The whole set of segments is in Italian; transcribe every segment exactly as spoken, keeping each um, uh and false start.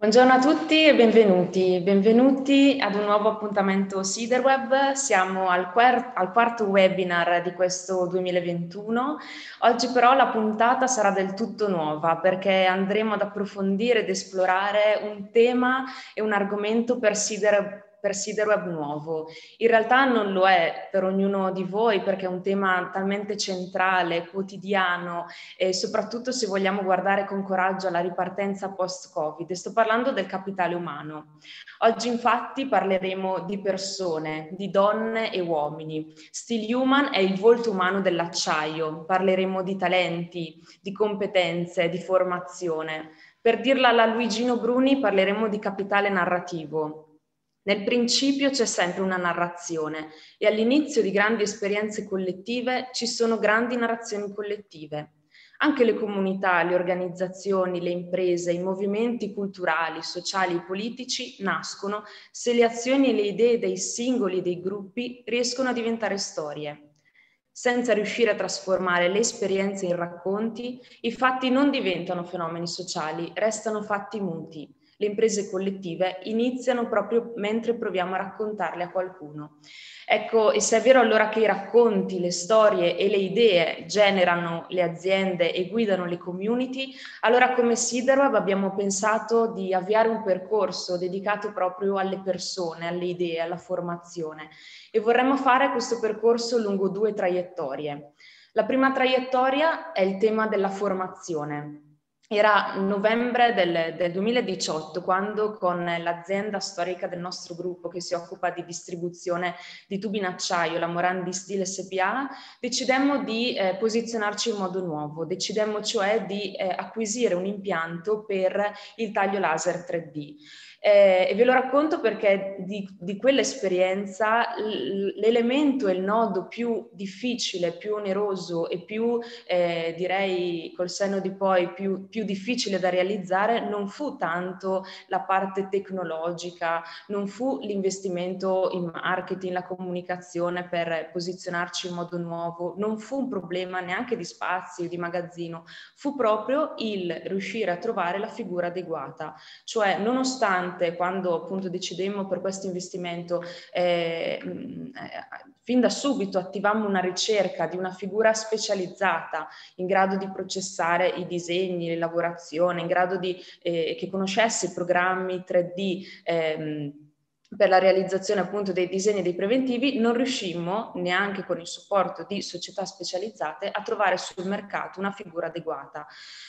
Buongiorno a tutti e benvenuti. Benvenuti ad un nuovo appuntamento Siderweb. Siamo al, al quarto webinar di questo duemilaventuno. Oggi però la puntata sarà del tutto nuova perché andremo ad approfondire ed esplorare un tema e un argomento per Siderweb per Siderweb nuovo. In realtà non lo è per ognuno di voi perché è un tema talmente centrale, quotidiano e soprattutto se vogliamo guardare con coraggio alla ripartenza post-Covid. Sto parlando del capitale umano. Oggi infatti parleremo di persone, di donne e uomini. Steel Human è il volto umano dell'acciaio. Parleremo di talenti, di competenze, di formazione. Per dirla alla Luigino Bruni parleremo di capitale narrativo. Nel principio c'è sempre una narrazione e all'inizio di grandi esperienze collettive ci sono grandi narrazioni collettive. Anche le comunità, le organizzazioni, le imprese, i movimenti culturali, sociali e politici nascono se le azioni e le idee dei singoli e dei gruppi riescono a diventare storie. Senza riuscire a trasformare le esperienze in racconti, i fatti non diventano fenomeni sociali, restano fatti muti. Le imprese collettive iniziano proprio mentre proviamo a raccontarle a qualcuno. Ecco, e se è vero allora che i racconti, le storie e le idee generano le aziende e guidano le community, allora come Siderweb abbiamo pensato di avviare un percorso dedicato proprio alle persone, alle idee, alla formazione e vorremmo fare questo percorso lungo due traiettorie. La prima traiettoria è il tema della formazione. Era novembre del, del duemiladiciotto quando con l'azienda storica del nostro gruppo che si occupa di distribuzione di tubi in acciaio, la Morandi Steel S P A, decidemmo di eh, posizionarci in modo nuovo, decidemmo cioè di eh, acquisire un impianto per il taglio laser tre D. Eh, e ve lo racconto perché di, di quell'esperienza l'elemento e il nodo più difficile, più oneroso e più, eh, direi col senno di poi, più, più difficile da realizzare non fu tanto la parte tecnologica, non fu l'investimento in marketing, la comunicazione per posizionarci in modo nuovo, non fu un problema neanche di spazio, di magazzino, fu proprio il riuscire a trovare la figura adeguata, cioè nonostante quando appunto decidemmo per questo investimento eh, eh, fin da subito attivammo una ricerca di una figura specializzata in grado di processare i disegni, le lavorazioni, in grado di eh, che conoscesse i programmi tre D ehm, per la realizzazione appunto dei disegni e dei preventivi, non riuscimmo, neanche con il supporto di società specializzate, a trovare sul mercato una figura adeguata.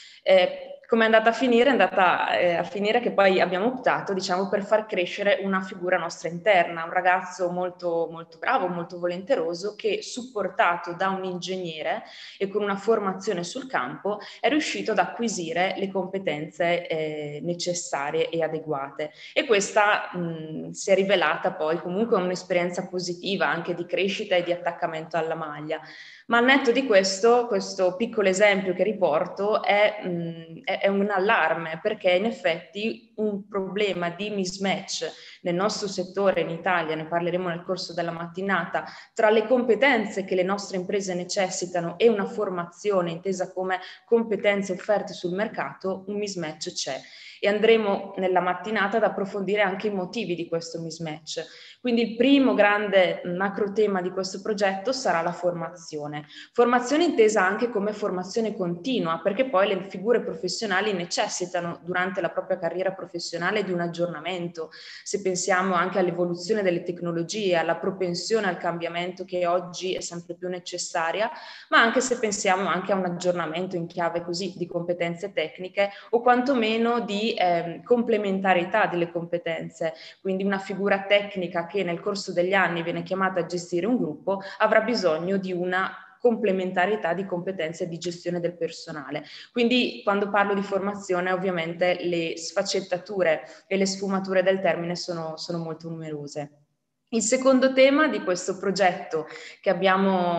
Eh, come è andata a finire? È andata eh, a finire che poi abbiamo optato, diciamo, per far crescere una figura nostra interna, un ragazzo molto, molto bravo, molto volenteroso, che supportato da un ingegnere e con una formazione sul campo è riuscito ad acquisire le competenze eh, necessarie e adeguate. E questa mh, si è rivelata poi comunque un'esperienza positiva anche di crescita e di attaccamento alla maglia. Ma al netto di questo, questo piccolo esempio che riporto è, mh, è un allarme perché in effetti un problema di mismatch nel nostro settore in Italia, ne parleremo nel corso della mattinata, tra le competenze che le nostre imprese necessitano e una formazione intesa come competenze offerte sul mercato, un mismatch c'è. E andremo nella mattinata ad approfondire anche i motivi di questo mismatch. Quindi il primo grande macro tema di questo progetto sarà la formazione. Formazione intesa anche come formazione continua, perché poi le figure professionali necessitano durante la propria carriera professionale di un aggiornamento. Se pensiamo anche all'evoluzione delle tecnologie, alla propensione al cambiamento che oggi è sempre più necessaria, ma anche se pensiamo anche a un aggiornamento in chiave così di competenze tecniche o quantomeno di eh, complementarietà delle competenze, quindi una figura tecnica che nel corso degli anni viene chiamata a gestire un gruppo avrà bisogno di una complementarietà di competenze di gestione del personale. Quindi quando parlo di formazione ovviamente le sfaccettature e le sfumature del termine sono, sono molto numerose. Il secondo tema di questo progetto che abbiamo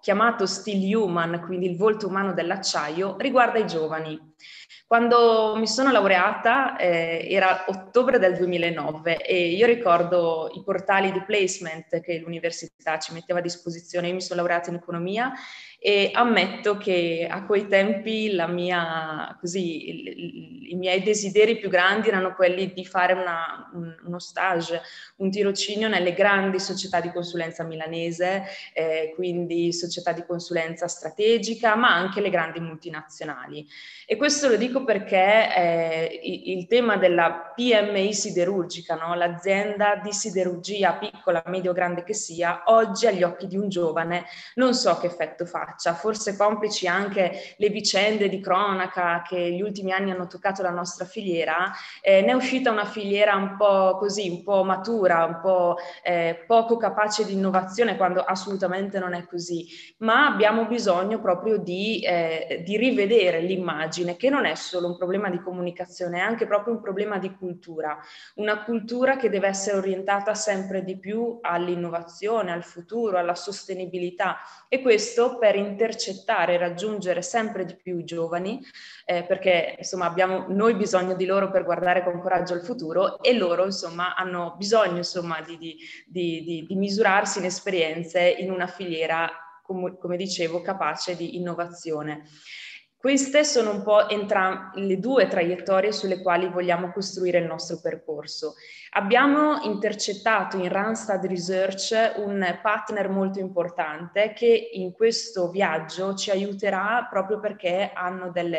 chiamato Still Human, quindi il volto umano dell'acciaio, riguarda i giovani. Quando mi sono laureata eh, era ottobre del duemilanove e io ricordo i portali di placement che l'università ci metteva a disposizione. Io mi sono laureata in economia e ammetto che a quei tempi la mia, così, il, il, i miei desideri più grandi erano quelli di fare una, un, uno stage, un tirocinio nelle grandi società di consulenza milanese, eh, quindi società di consulenza strategica, ma anche le grandi multinazionali. E questo lo dico perché eh, il tema della P M I siderurgica, no? L'azienda di siderurgia, piccola, medio, grande che sia, oggi agli occhi di un giovane non so che effetto faccia, forse complici anche le vicende di cronaca che gli ultimi anni hanno toccato la nostra filiera, eh, ne è uscita una filiera un po' così, un po' matura, un po' eh, poco capace di innovazione, quando assolutamente non è così, ma abbiamo bisogno proprio di, eh, di rivedere l'immagine, che non è solo un problema di comunicazione, è anche proprio un problema di cultura, una cultura che deve essere orientata sempre di più all'innovazione, al futuro, alla sostenibilità, e questo per intercettare e raggiungere sempre di più i giovani, eh, perché insomma abbiamo noi bisogno di loro per guardare con coraggio al futuro, e loro insomma hanno bisogno insomma di, di, di, di, di misurarsi in esperienze in una filiera, come, come dicevo, capace di innovazione. Queste sono un po' entrambe le due traiettorie sulle quali vogliamo costruire il nostro percorso. Abbiamo intercettato in Randstad Research un partner molto importante che in questo viaggio ci aiuterà proprio perché hanno delle,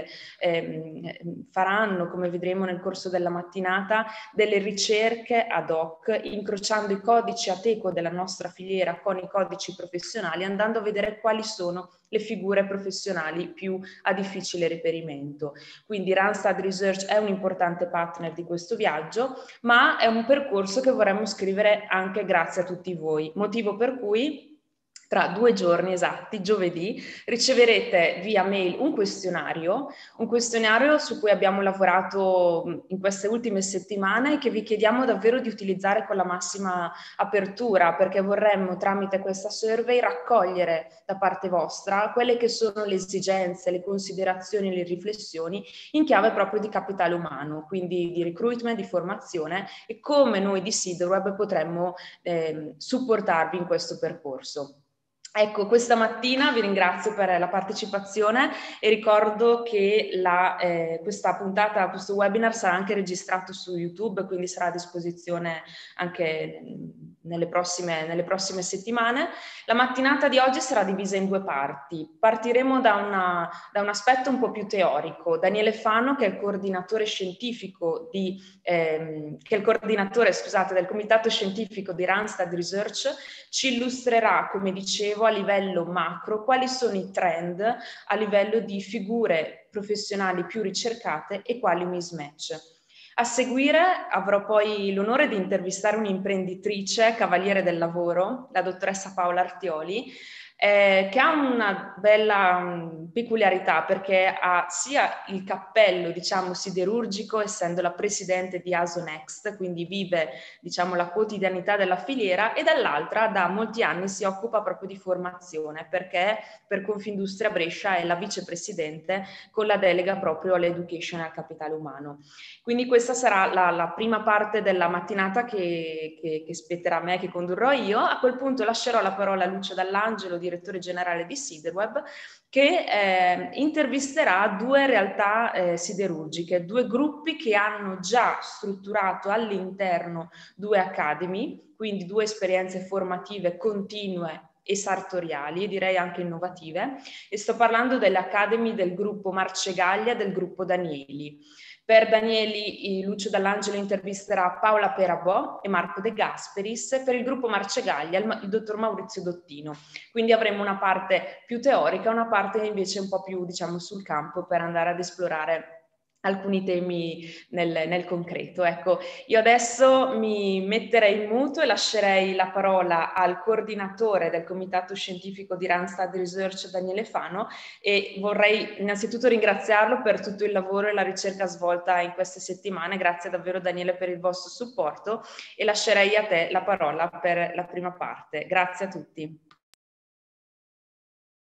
ehm, faranno, come vedremo nel corso della mattinata, delle ricerche ad hoc, incrociando i codici Ateco della nostra filiera con i codici professionali, andando a vedere quali sono le figure professionali più a difficile reperimento. Quindi Randstad Research è un importante partner di questo viaggio, ma è un percorso che vorremmo scrivere anche grazie a tutti voi, motivo per cui tra due giorni esatti, giovedì, riceverete via mail un questionario, un questionario su cui abbiamo lavorato in queste ultime settimane e che vi chiediamo davvero di utilizzare con la massima apertura, perché vorremmo tramite questa survey raccogliere da parte vostra quelle che sono le esigenze, le considerazioni, le riflessioni in chiave proprio di capitale umano, quindi di recruitment, di formazione, e come noi di Seederweb potremmo eh, supportarvi in questo percorso. Ecco, questa mattina vi ringrazio per la partecipazione e ricordo che la, eh, questa puntata, questo webinar sarà anche registrato su YouTube, quindi sarà a disposizione anche nelle prossime, nelle prossime settimane. La mattinata di oggi sarà divisa in due parti. Partiremo da, una, da un aspetto un po' più teorico. Daniele Fano, che è il coordinatore scientifico di, ehm, che è il coordinatore, scusate, del comitato scientifico di Randstad Research, ci illustrerà, come dicevo, a livello macro quali sono i trend a livello di figure professionali più ricercate e quali mismatch. A seguire avrò poi l'onore di intervistare un'imprenditrice, cavaliere del lavoro, la dottoressa Paola Artioli, eh, che ha una bella um, peculiarità, perché ha sia il cappello, diciamo, siderurgico, essendo la presidente di ASONext, quindi vive, diciamo, la quotidianità della filiera, e dall'altra da molti anni si occupa proprio di formazione, perché per Confindustria Brescia è la vicepresidente con la delega proprio all'education e al capitale umano. Quindi questa sarà la, la prima parte della mattinata che, che, che spetterà a me, che condurrò io. A quel punto lascerò la parola a Lucio Dall'Angelo, direttore generale di Seederweb, che eh, intervisterà due realtà eh, siderurgiche, due gruppi che hanno già strutturato all'interno due academy, quindi due esperienze formative continue e sartoriali, direi anche innovative, e sto parlando delle academy del gruppo Marcegaglia e del gruppo Danieli. Per Danieli, Lucio Dall'Angelo intervisterà Paola Perabò e Marco De Gasperis, per il gruppo Marcegaglia il, il dottor Maurizio Dottino. Quindi avremo una parte più teorica, una parte invece un po' più, diciamo, sul campo, per andare ad esplorare alcuni temi nel, nel concreto. Ecco, io adesso mi metterei in muto e lascerei la parola al coordinatore del comitato scientifico di Randstad Research, Daniele Fano, e vorrei innanzitutto ringraziarlo per tutto il lavoro e la ricerca svolta in queste settimane. Grazie davvero, Daniele, per il vostro supporto, e lascerei a te la parola per la prima parte. Grazie a tutti.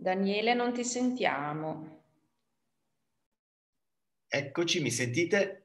Daniele, non ti sentiamo. Eccoci, mi sentite?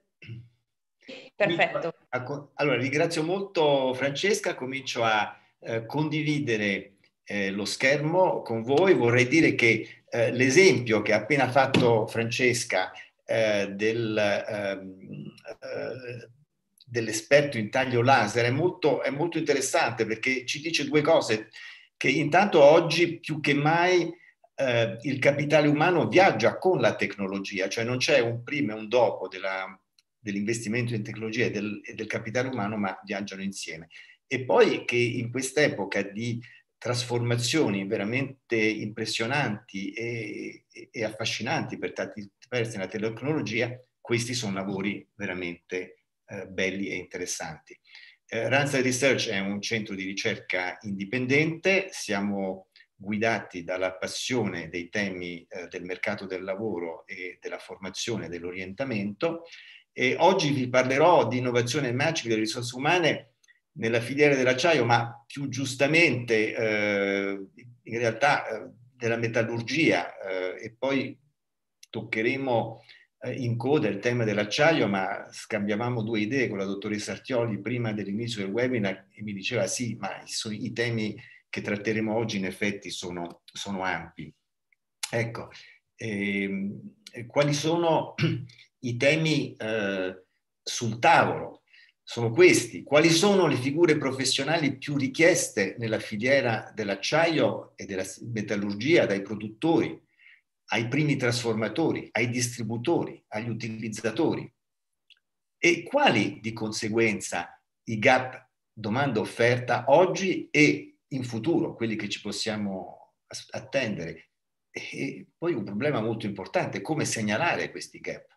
Perfetto. A, allora, ringrazio molto Francesca, comincio a eh, condividere eh, lo schermo con voi. Vorrei dire che eh, l'esempio che ha appena fatto Francesca eh, del, ehm, eh, dell'esperto in taglio laser è molto, è molto interessante, perché ci dice due cose: che intanto oggi più che mai eh, il capitale umano viaggia con la tecnologia, cioè non c'è un prima e un dopo della, dell'investimento in tecnologia e del, e del capitale umano, ma viaggiano insieme. E poi che in quest'epoca di trasformazioni veramente impressionanti e, e, e affascinanti per tanti versi nella tecnologia, questi sono lavori veramente eh, belli e interessanti. Eh, Randstad Research è un centro di ricerca indipendente, siamo guidati dalla passione dei temi eh, del mercato del lavoro e della formazione e dell'orientamento. E oggi vi parlerò di innovazione e matching delle risorse umane nella filiera dell'acciaio, ma più giustamente eh, in realtà eh, della metallurgia, eh, e poi toccheremo eh, in coda il tema dell'acciaio, ma scambiavamo due idee con la dottoressa Artioli prima dell'inizio del webinar e mi diceva sì, ma i, i temi che tratteremo oggi in effetti sono, sono ampi. Ecco, ehm, quali sono i temi eh, sul tavolo? Sono questi: quali sono le figure professionali più richieste nella filiera dell'acciaio e della metallurgia, dai produttori ai primi trasformatori, ai distributori, agli utilizzatori, e quali di conseguenza i gap domanda-offerta oggi e in futuro, quelli che ci possiamo attendere. E poi un problema molto importante: come segnalare questi gap.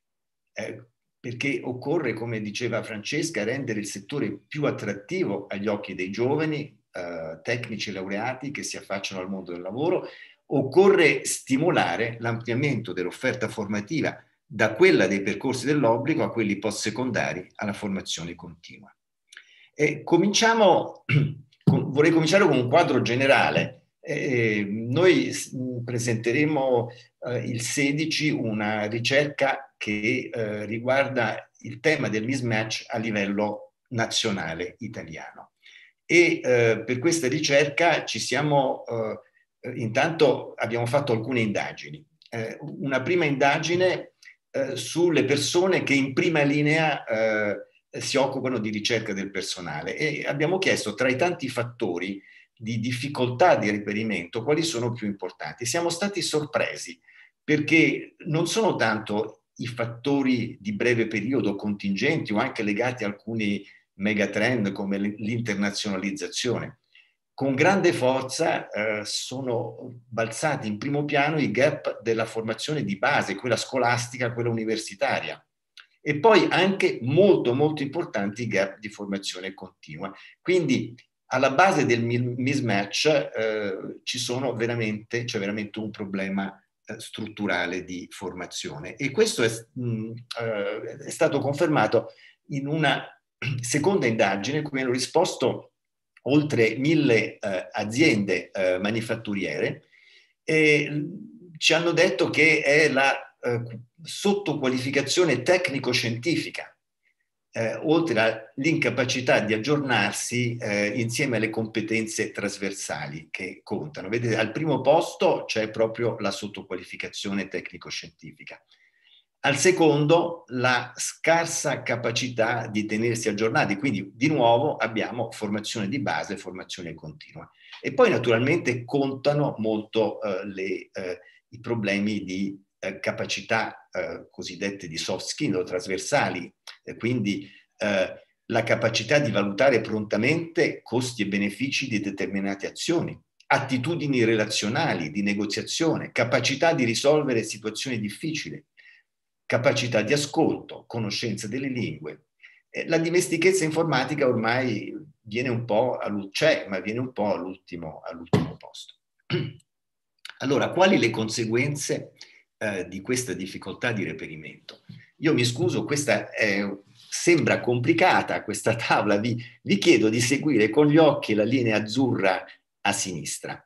Eh, perché occorre, come diceva Francesca, rendere il settore più attrattivo agli occhi dei giovani eh, tecnici laureati che si affacciano al mondo del lavoro. Occorre stimolare l'ampliamento dell'offerta formativa da quella dei percorsi dell'obbligo a quelli post-secondari alla formazione continua. E cominciamo, con, vorrei cominciare con un quadro generale. Eh, noi presenteremo eh, il sedici una ricerca che eh, riguarda il tema del mismatch a livello nazionale italiano. E eh, per questa ricerca ci siamo, eh, intanto abbiamo fatto alcune indagini. Eh, una prima indagine eh, sulle persone che in prima linea eh, si occupano di ricerca del personale, e abbiamo chiesto, tra i tanti fattori di difficoltà di reperimento, quali sono più importanti. Siamo stati sorpresi, perché non sono tanto i fattori di breve periodo contingenti o anche legati a alcuni megatrend come l'internazionalizzazione. Con grande forza eh, sono balzati in primo piano i gap della formazione di base, quella scolastica, quella universitaria. E poi anche molto molto importanti i gap di formazione continua. Quindi alla base del mismatch eh, ci sono veramente, c'è veramente un problema eh, strutturale di formazione, e questo è, mh, eh, è stato confermato in una seconda indagine cui hanno risposto oltre mille eh, aziende eh, manifatturiere, e ci hanno detto che è la eh, sottoqualificazione tecnico-scientifica, eh, oltre all'incapacità di aggiornarsi eh, insieme alle competenze trasversali che contano. Vedete, al primo posto c'è proprio la sottoqualificazione tecnico-scientifica. Al secondo, la scarsa capacità di tenersi aggiornati, quindi di nuovo abbiamo formazione di base, formazione continua. E poi naturalmente contano molto eh, le, eh, i problemi di eh, capacità eh, cosiddette di soft skill o trasversali, eh, quindi eh, la capacità di valutare prontamente costi e benefici di determinate azioni, attitudini relazionali, di negoziazione, capacità di risolvere situazioni difficili, capacità di ascolto, conoscenza delle lingue. Eh, la dimestichezza informatica ormai viene un po' c'è, ma viene un po' all'ultimo, all'ultimo posto. Allora, quali le conseguenze eh, di questa difficoltà di reperimento? Io mi scuso, questa è, sembra complicata questa tavola, vi, vi chiedo di seguire con gli occhi la linea azzurra a sinistra.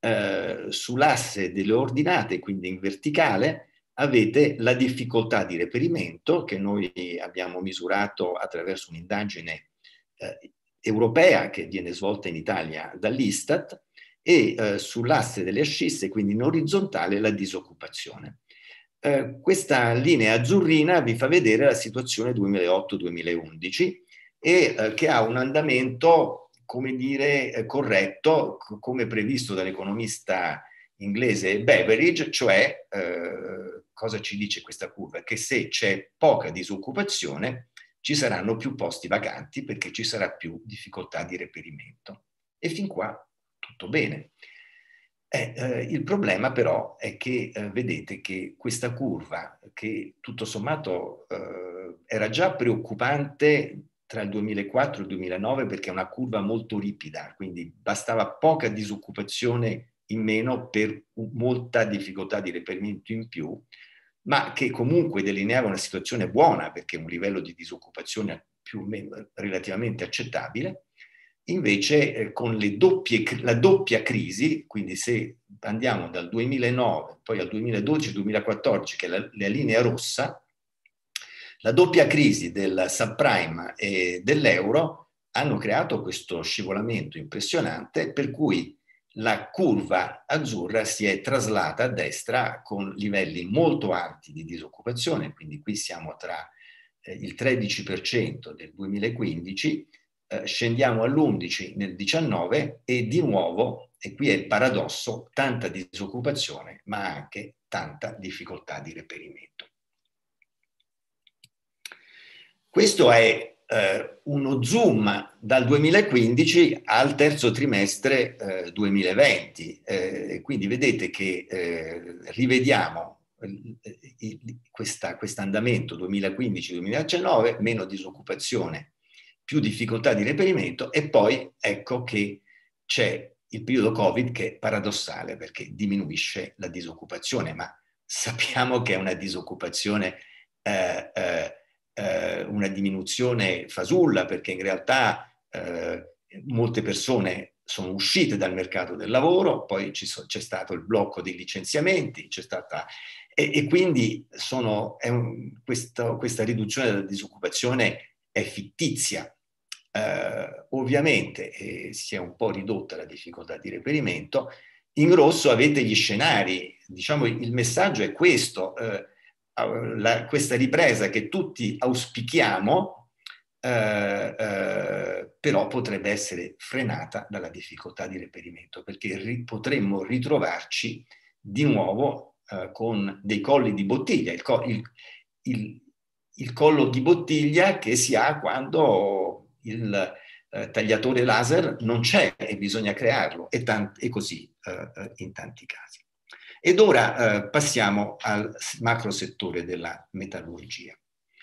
eh, sull'asse delle ordinate, quindi in verticale, avete la difficoltà di reperimento che noi abbiamo misurato attraverso un'indagine eh, europea che viene svolta in Italia dall'Istat, e eh, sull'asse delle ascisse, quindi in orizzontale, la disoccupazione. Eh, questa linea azzurrina vi fa vedere la situazione duemilaotto duemilaundici e eh, che ha un andamento, come dire, eh, corretto, come previsto dall'economista inglese Beveridge, cioè eh, cosa ci dice questa curva? Che se c'è poca disoccupazione ci saranno più posti vacanti perché ci sarà più difficoltà di reperimento. E fin qua tutto bene. Eh, eh, il problema però è che eh, vedete che questa curva, che tutto sommato eh, era già preoccupante tra il duemilaquattro e il duemilanove perché è una curva molto ripida, quindi bastava poca disoccupazione in meno per molta difficoltà di reperimento in più, ma che comunque delineava una situazione buona perché un livello di disoccupazione più o meno relativamente accettabile. Invece eh, con le doppie, la doppia crisi, quindi se andiamo dal duemilanove poi al duemiladodici duemilaquattordici, che è la, la linea rossa, la doppia crisi del subprime e dell'euro hanno creato questo scivolamento impressionante per cui la curva azzurra si è traslata a destra con livelli molto alti di disoccupazione, quindi qui siamo tra eh, il tredici per cento del duemilaquindici, eh, scendiamo all'undici per cento nel diciannove e di nuovo, e qui è il paradosso, tanta disoccupazione ma anche tanta difficoltà di reperimento. Questo è eh, uno zoom dal duemilaquindici al terzo trimestre eh, duemilaventi. Eh, quindi vedete che eh, rivediamo questo andamento duemilaquindici duemiladiciannove, meno disoccupazione, più difficoltà di reperimento, e poi ecco che c'è il periodo Covid che è paradossale perché diminuisce la disoccupazione, ma sappiamo che è una disoccupazione eh, eh, Eh, una diminuzione fasulla perché in realtà eh, molte persone sono uscite dal mercato del lavoro, poi c'è stato il blocco dei licenziamenti, c'è stata, e, e quindi sono, è un, questo, questa riduzione della disoccupazione è fittizia. Eh, ovviamente eh, si è un po' ridotta la difficoltà di reperimento. In rosso avete gli scenari, diciamo il messaggio è questo, eh, La, questa ripresa che tutti auspichiamo, eh, eh, però potrebbe essere frenata dalla difficoltà di reperimento, perché ri, potremmo ritrovarci di nuovo eh, con dei colli di bottiglia, il, co il, il, il collo di bottiglia che si ha quando il eh, tagliatore laser non c'è e bisogna crearlo, e, e così eh, in tanti casi. Ed ora eh, passiamo al macro settore della metallurgia.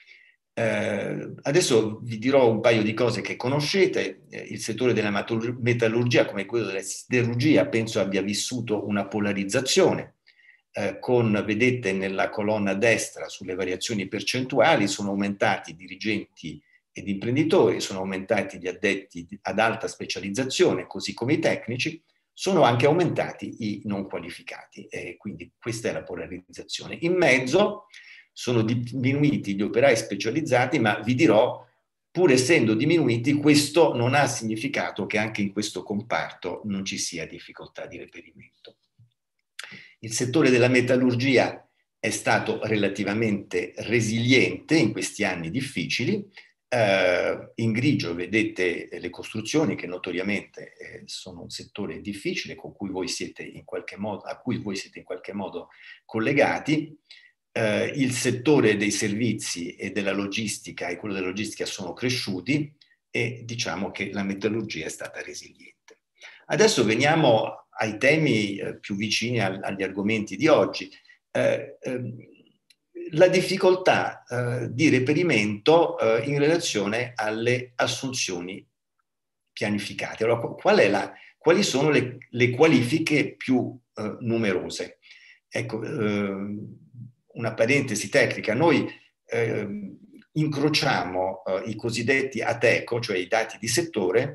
Eh, adesso vi dirò un paio di cose che conoscete. Eh, il settore della metallurgia, come quello della siderurgia, penso abbia vissuto una polarizzazione. Eh, con, vedete nella colonna a destra, sulle variazioni percentuali, sono aumentati i dirigenti ed imprenditori, sono aumentati gli addetti ad alta specializzazione, così come i tecnici, sono anche aumentati i non qualificati, e quindi questa è la polarizzazione. In mezzo sono diminuiti gli operai specializzati, ma vi dirò, pur essendo diminuiti, questo non ha significato che anche in questo comparto non ci sia difficoltà di reperimento. Il settore della metallurgia è stato relativamente resiliente in questi anni difficili. Uh, in grigio vedete le costruzioni che notoriamente eh, sono un settore difficile con cui voi siete in qualche modo, a cui voi siete in qualche modo collegati. Uh, il settore dei servizi e della logistica e quello della logistica sono cresciuti e diciamo che la metallurgia è stata resiliente. Adesso veniamo ai temi eh, più vicini al, agli argomenti di oggi. Eh, ehm, la difficoltà eh, di reperimento eh, in relazione alle assunzioni pianificate. Allora, qual è la, quali sono le, le qualifiche più eh, numerose? Ecco, eh, una parentesi tecnica, noi eh, incrociamo eh, i cosiddetti ATECO, cioè i dati di settore,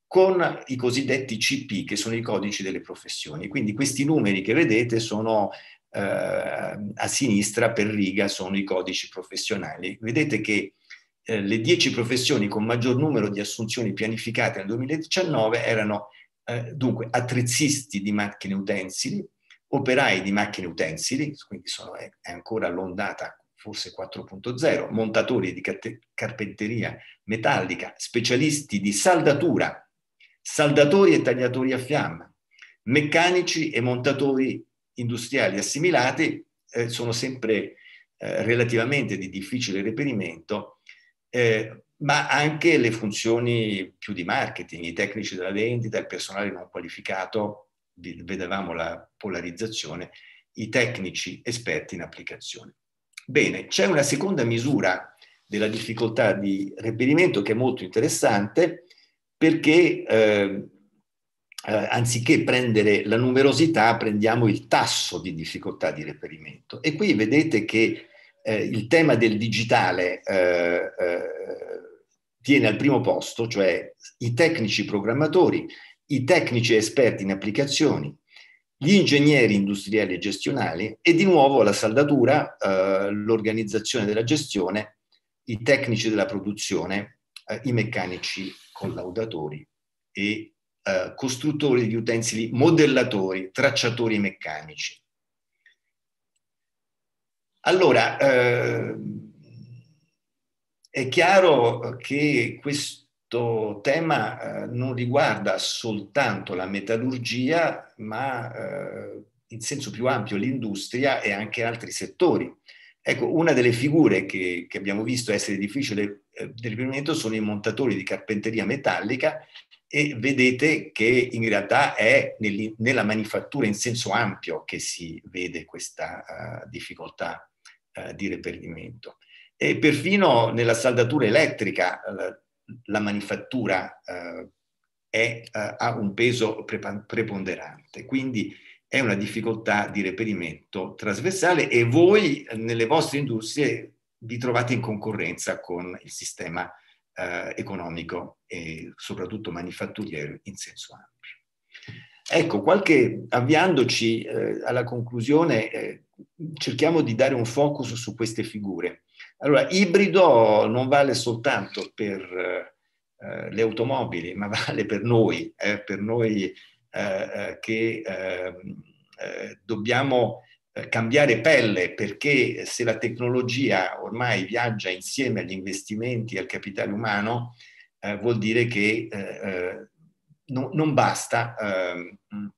con i cosiddetti C P, che sono i codici delle professioni. Quindi questi numeri che vedete sono eh, a sinistra per riga, sono i codici professionali. Vedete che eh, le dieci professioni con maggior numero di assunzioni pianificate nel duemiladiciannove erano eh, dunque attrezzisti di macchine utensili, operai di macchine utensili, quindi sono, è, è ancora l'ondata forse quattro punto zero, montatori di carpenteria metallica, specialisti di saldatura, saldatori e tagliatori a fiamma, meccanici e montatori industriali assimilati, eh, sono sempre eh, relativamente di difficile reperimento, eh, ma anche le funzioni più di marketing, i tecnici della vendita, il personale non qualificato, vedevamo la polarizzazione, i tecnici esperti in applicazione. Bene, c'è una seconda misura della difficoltà di reperimento che è molto interessante, perché eh, eh, anziché prendere la numerosità prendiamo il tasso di difficoltà di reperimento. E qui vedete che eh, il tema del digitale eh, eh, viene al primo posto, cioè i tecnici programmatori, i tecnici esperti in applicazioni, gli ingegneri industriali e gestionali e di nuovo la saldatura, eh, l'organizzazione della gestione, i tecnici della produzione, eh, i meccanici collaudatori e eh, costruttori di utensili, modellatori, tracciatori meccanici. Allora, eh, è chiaro che questo tema eh, non riguarda soltanto la metallurgia, ma eh, in senso più ampio l'industria e anche altri settori. Ecco, una delle figure che, che abbiamo visto essere difficile eh, di reperimento sono i montatori di carpenteria metallica, e vedete che in realtà è nel, nella manifattura in senso ampio che si vede questa uh, difficoltà uh, di reperimento. E perfino nella saldatura elettrica uh, la manifattura uh, è, uh, ha un peso preponderante, quindi è una difficoltà di reperimento trasversale, e voi nelle vostre industrie vi trovate in concorrenza con il sistema eh, economico e soprattutto manifatturiero in senso ampio. Ecco, qualche, avviandoci eh, alla conclusione, eh, cerchiamo di dare un focus su queste figure. Allora, ibrido non vale soltanto per eh, le automobili, ma vale per noi, eh, per noi eh, che eh, eh, dobbiamo cambiare pelle, perché se la tecnologia ormai viaggia insieme agli investimenti e al capitale umano, eh, vuol dire che eh, no, non basta eh,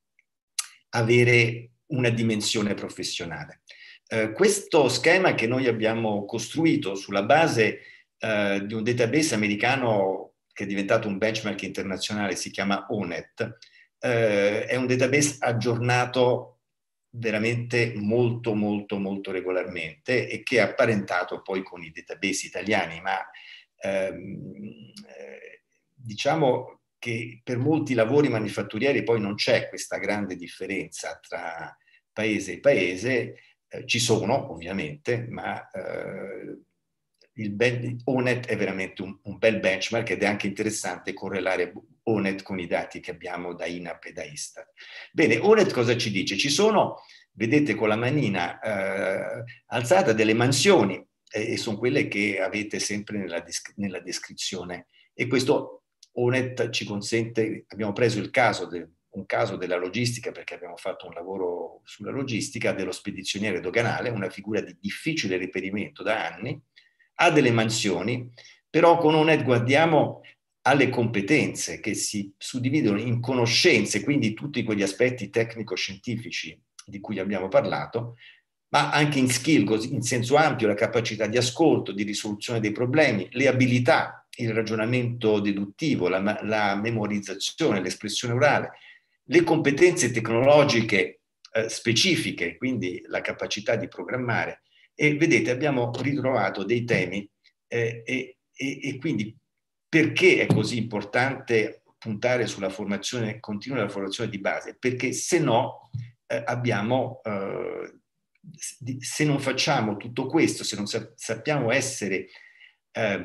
avere una dimensione professionale. Eh, questo schema che noi abbiamo costruito sulla base eh, di un database americano che è diventato un benchmark internazionale, si chiama O N E T, eh, è un database aggiornato veramente molto molto molto regolarmente e che è apparentato poi con i database italiani, ma ehm, eh, diciamo che per molti lavori manifatturieri poi non c'è questa grande differenza tra paese e paese, eh, ci sono ovviamente, ma eh, il O N E T è veramente un, un bel benchmark, ed è anche interessante correlare O N E T con i dati che abbiamo da I N A P e da Istat. Bene, O N E T cosa ci dice? Ci sono, vedete con la manina eh, alzata, delle mansioni, eh, e sono quelle che avete sempre nella, desc- nella descrizione, e questo O N E T ci consente, abbiamo preso il caso del un caso della logistica, perché abbiamo fatto un lavoro sulla logistica, dello spedizioniere doganale, una figura di difficile reperimento da anni, ha delle mansioni, però con O N E T guardiamo alle competenze che si suddividono in conoscenze, quindi tutti quegli aspetti tecnico-scientifici di cui abbiamo parlato, ma anche in skill, in senso ampio, la capacità di ascolto, di risoluzione dei problemi, le abilità, il ragionamento deduttivo, la, la memorizzazione, l'espressione orale, le competenze tecnologiche eh, specifiche, quindi la capacità di programmare. E vedete, abbiamo ritrovato dei temi eh, e, e, e quindi perché è così importante puntare sulla formazione continua, la formazione di base? Perché se no eh, abbiamo, eh, se non facciamo tutto questo, se non sappiamo essere eh,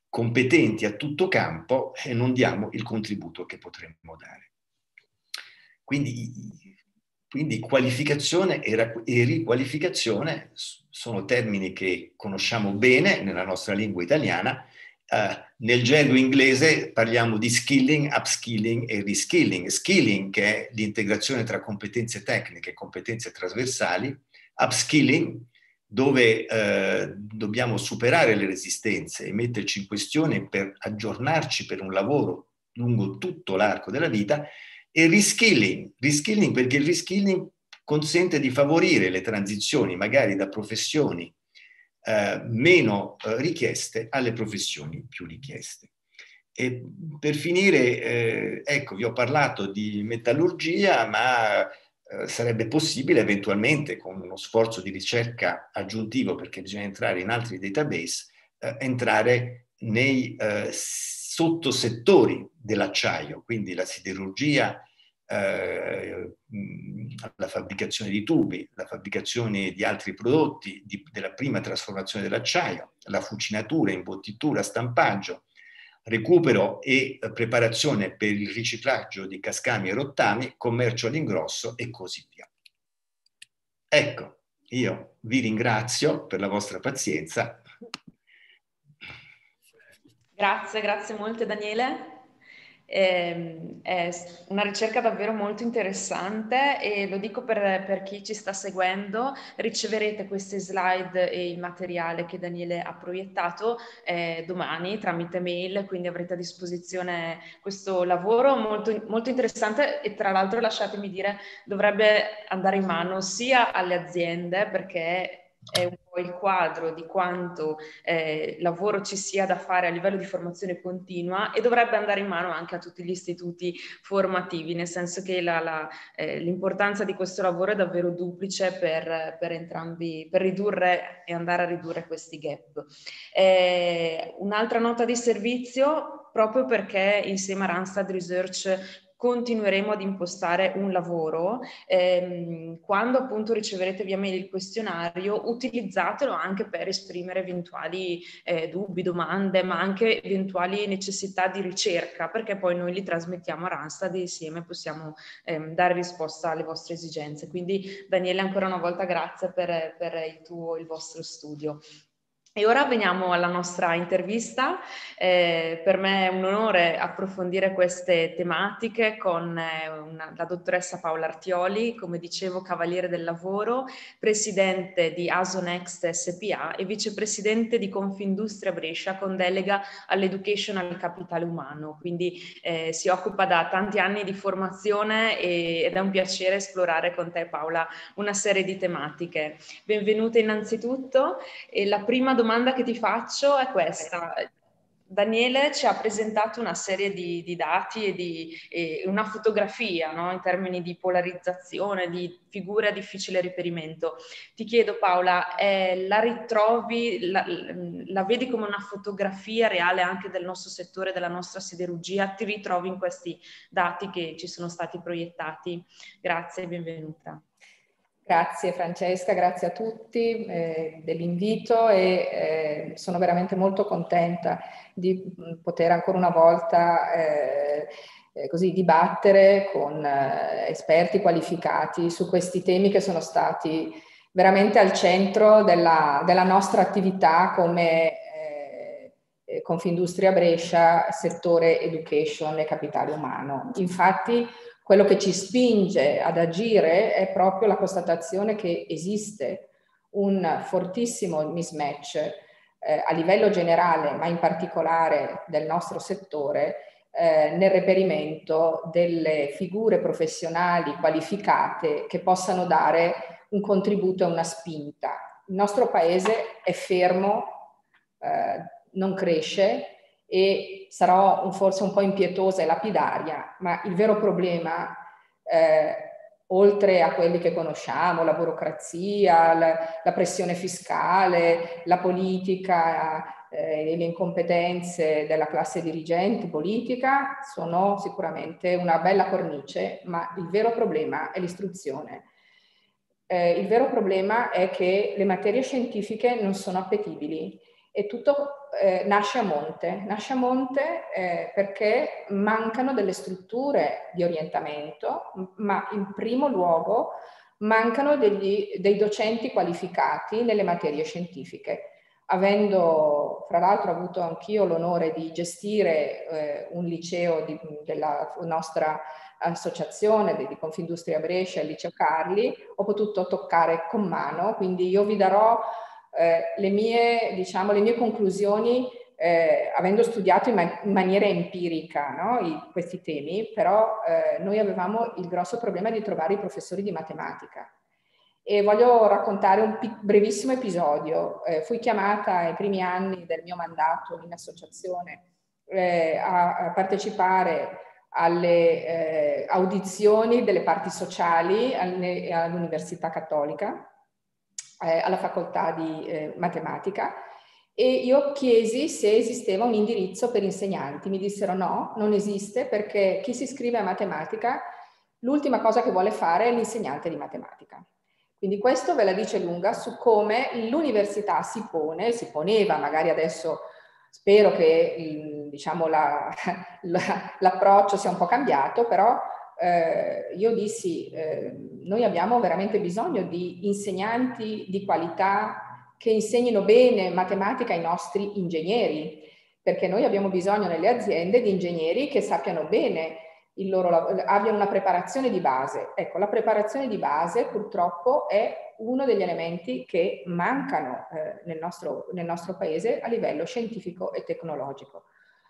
competenti a tutto campo e non diamo il contributo che potremmo dare. Quindi, quindi qualificazione e riqualificazione sono termini che conosciamo bene nella nostra lingua italiana. Uh, nel gergo inglese parliamo di skilling, upskilling e reskilling. Skilling, che è l'integrazione tra competenze tecniche e competenze trasversali; upskilling, dove uh, dobbiamo superare le resistenze e metterci in questione per aggiornarci per un lavoro lungo tutto l'arco della vita; e reskilling, reskilling perché il reskilling consente di favorire le transizioni magari da professioni Uh, meno uh, richieste alle professioni più richieste. E per finire, eh, ecco, vi ho parlato di metallurgia, ma uh, sarebbe possibile eventualmente, con uno sforzo di ricerca aggiuntivo, perché bisogna entrare in altri database, uh, entrare nei sottosettori dell'acciaio, quindi la siderurgia, Eh, la fabbricazione di tubi, la fabbricazione di altri prodotti, di, della prima trasformazione dell'acciaio, la fucinatura, imbottitura, stampaggio, recupero e preparazione per il riciclaggio di cascami e rottami, commercio all'ingrosso e così via. Ecco, io vi ringrazio per la vostra pazienza. Grazie, grazie molte Daniele. È una ricerca davvero molto interessante e lo dico per, per chi ci sta seguendo: riceverete queste slide e il materiale che Daniele ha proiettato eh, domani tramite mail, quindi avrete a disposizione questo lavoro molto, molto interessante e, tra l'altro, lasciatemi dire, dovrebbe andare in mano sia alle aziende, perché è un po' il quadro di quanto eh, lavoro ci sia da fare a livello di formazione continua, e dovrebbe andare in mano anche a tutti gli istituti formativi, nel senso che la, la, eh, l'importanza di questo lavoro è davvero duplice per, per entrambi, per ridurre e andare a ridurre questi gap. Eh, un'altra nota di servizio, proprio perché insieme a Randstad Research continueremo ad impostare un lavoro, ehm, quando appunto riceverete via mail il questionario, utilizzatelo anche per esprimere eventuali eh, dubbi, domande, ma anche eventuali necessità di ricerca, perché poi noi li trasmettiamo a Randstad e insieme possiamo ehm, dare risposta alle vostre esigenze. Quindi Daniele, ancora una volta grazie per, per il tuo, il vostro studio. E ora veniamo alla nostra intervista. Eh, per me è un onore approfondire queste tematiche con eh, una, la dottoressa Paola Artioli, come dicevo, cavaliere del lavoro, presidente di Asonext S P A e vicepresidente di Confindustria Brescia con delega all'education e al capitale umano. Quindi eh, si occupa da tanti anni di formazione e, ed è un piacere esplorare con te, Paola, una serie di tematiche. Benvenuta innanzitutto. E la prima domanda che ti faccio è questa. Daniele ci ha presentato una serie di, di dati e, di, e una fotografia, no? In termini di polarizzazione, di figure a difficile riferimento. Ti chiedo, Paola, eh, la ritrovi, la, la vedi come una fotografia reale anche del nostro settore, della nostra siderurgia? Ti ritrovi in questi dati che ci sono stati proiettati? Grazie e benvenuta. Grazie Francesca, grazie a tutti eh, dell'invito e eh, sono veramente molto contenta di poter ancora una volta eh, eh, così dibattere con eh, esperti qualificati su questi temi che sono stati veramente al centro della, della nostra attività come eh, Confindustria Brescia, settore education e capitale umano. Infatti, quello che ci spinge ad agire è proprio la constatazione che esiste un fortissimo mismatch eh, a livello generale, ma in particolare del nostro settore, eh, nel reperimento delle figure professionali qualificate che possano dare un contributo e una spinta. Il nostro paese è fermo, eh, non cresce, e sarò un, forse un po' impietosa e lapidaria, ma il vero problema, eh, oltre a quelli che conosciamo, la burocrazia, la, la pressione fiscale, la politica eh, e le incompetenze della classe dirigente politica, sono sicuramente una bella cornice, ma il vero problema è l'istruzione. Eh, il vero problema è che le materie scientifiche non sono appetibili E tutto eh, nasce a monte, nasce a monte eh, perché mancano delle strutture di orientamento, ma in primo luogo mancano degli, dei docenti qualificati nelle materie scientifiche. Avendo fra l'altro avuto anch'io l'onore di gestire eh, un liceo di, della nostra associazione di Confindustria Brescia, il Liceo Carli, ho potuto toccare con mano, quindi io vi darò eh, le mie, diciamo, le mie conclusioni eh, avendo studiato in, ma in maniera empirica, no, i, questi temi, però eh, noi avevamo il grosso problema di trovare i professori di matematica. E voglio raccontare un brevissimo episodio. Eh, fui chiamata ai primi anni del mio mandato in associazione eh, a, a partecipare alle eh, audizioni delle parti sociali all'Università Cattolica, eh, alla facoltà di eh, matematica, e io chiesi se esisteva un indirizzo per insegnanti. Mi dissero no, non esiste, perché chi si iscrive a matematica l'ultima cosa che vuole fare è l'insegnante di matematica. Quindi questo ve la dice lunga su come l'università si pone, si poneva, magari adesso spero che diciamo, l'approccio la, sia un po' cambiato, però eh, io dissi, eh, noi abbiamo veramente bisogno di insegnanti di qualità che insegnino bene matematica ai nostri ingegneri, perché noi abbiamo bisogno nelle aziende di ingegneri che sappiano bene il loro lavoro, abbiano una preparazione di base. Ecco, la preparazione di base purtroppo è uno degli elementi che mancano eh, nel, nostro, nel nostro paese a livello scientifico e tecnologico.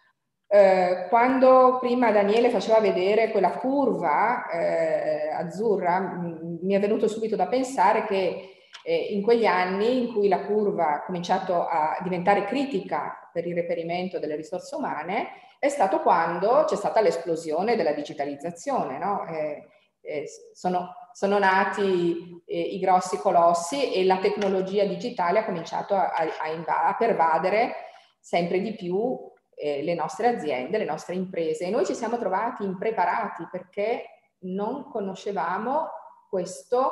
Eh, quando prima Daniele faceva vedere quella curva eh, azzurra, mi è venuto subito da pensare che eh, in quegli anni in cui la curva ha cominciato a diventare critica per il reperimento delle risorse umane, è stato quando c'è stata l'esplosione della digitalizzazione, no? Eh, eh, sono, sono nati eh, i grossi colossi e la tecnologia digitale ha cominciato a, a, a pervadere sempre di più eh, le nostre aziende, le nostre imprese, e noi ci siamo trovati impreparati perché non conoscevamo questo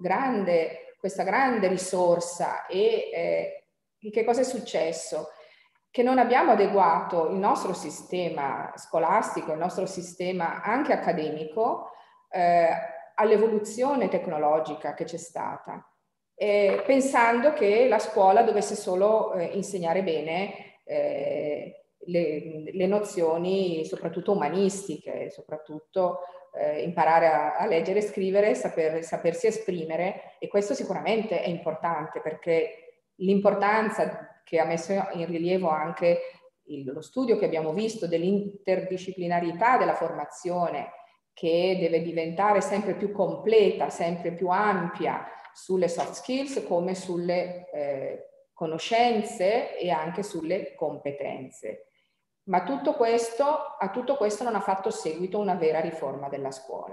grande, questa grande risorsa. E eh, che cosa è successo? Che non abbiamo adeguato il nostro sistema scolastico, il nostro sistema anche accademico eh, all'evoluzione tecnologica che c'è stata, eh, pensando che la scuola dovesse solo eh, insegnare bene eh, le, le nozioni soprattutto umanistiche, soprattutto eh, imparare a, a leggere e scrivere, saper, sapersi esprimere, e questo sicuramente è importante, perché l'importanza che ha messo in rilievo anche il, lo studio che abbiamo visto dell'interdisciplinarità della formazione, che deve diventare sempre più completa, sempre più ampia sulle soft skills come sulle eh, conoscenze e anche sulle competenze. Ma tutto questo, a tutto questo non ha fatto seguito una vera riforma della scuola.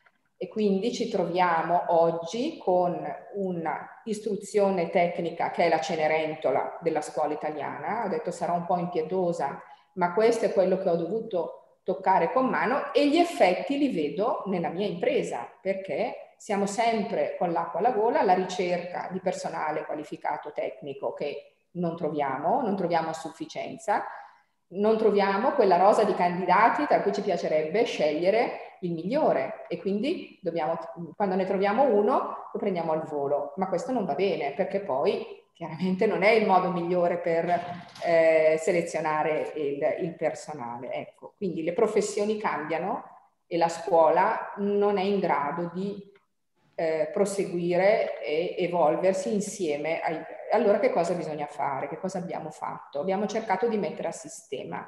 E quindi ci troviamo oggi con una istruzione tecnica che è la Cenerentola della scuola italiana. Ho detto sarà un po' impietosa, ma questo è quello che ho dovuto toccare con mano, e gli effetti li vedo nella mia impresa, perché siamo sempre con l'acqua alla gola alla ricerca di personale qualificato tecnico che non troviamo, non troviamo a sufficienza. Non troviamo quella rosa di candidati tra cui ci piacerebbe scegliere il migliore, e quindi dobbiamo, quando ne troviamo uno lo prendiamo al volo, ma questo non va bene, perché poi chiaramente non è il modo migliore per eh, selezionare il, il personale. Ecco, quindi le professioni cambiano e la scuola non è in grado di eh, proseguire e evolversi insieme ai, allora che cosa bisogna fare? Che cosa abbiamo fatto? Abbiamo cercato di mettere a sistema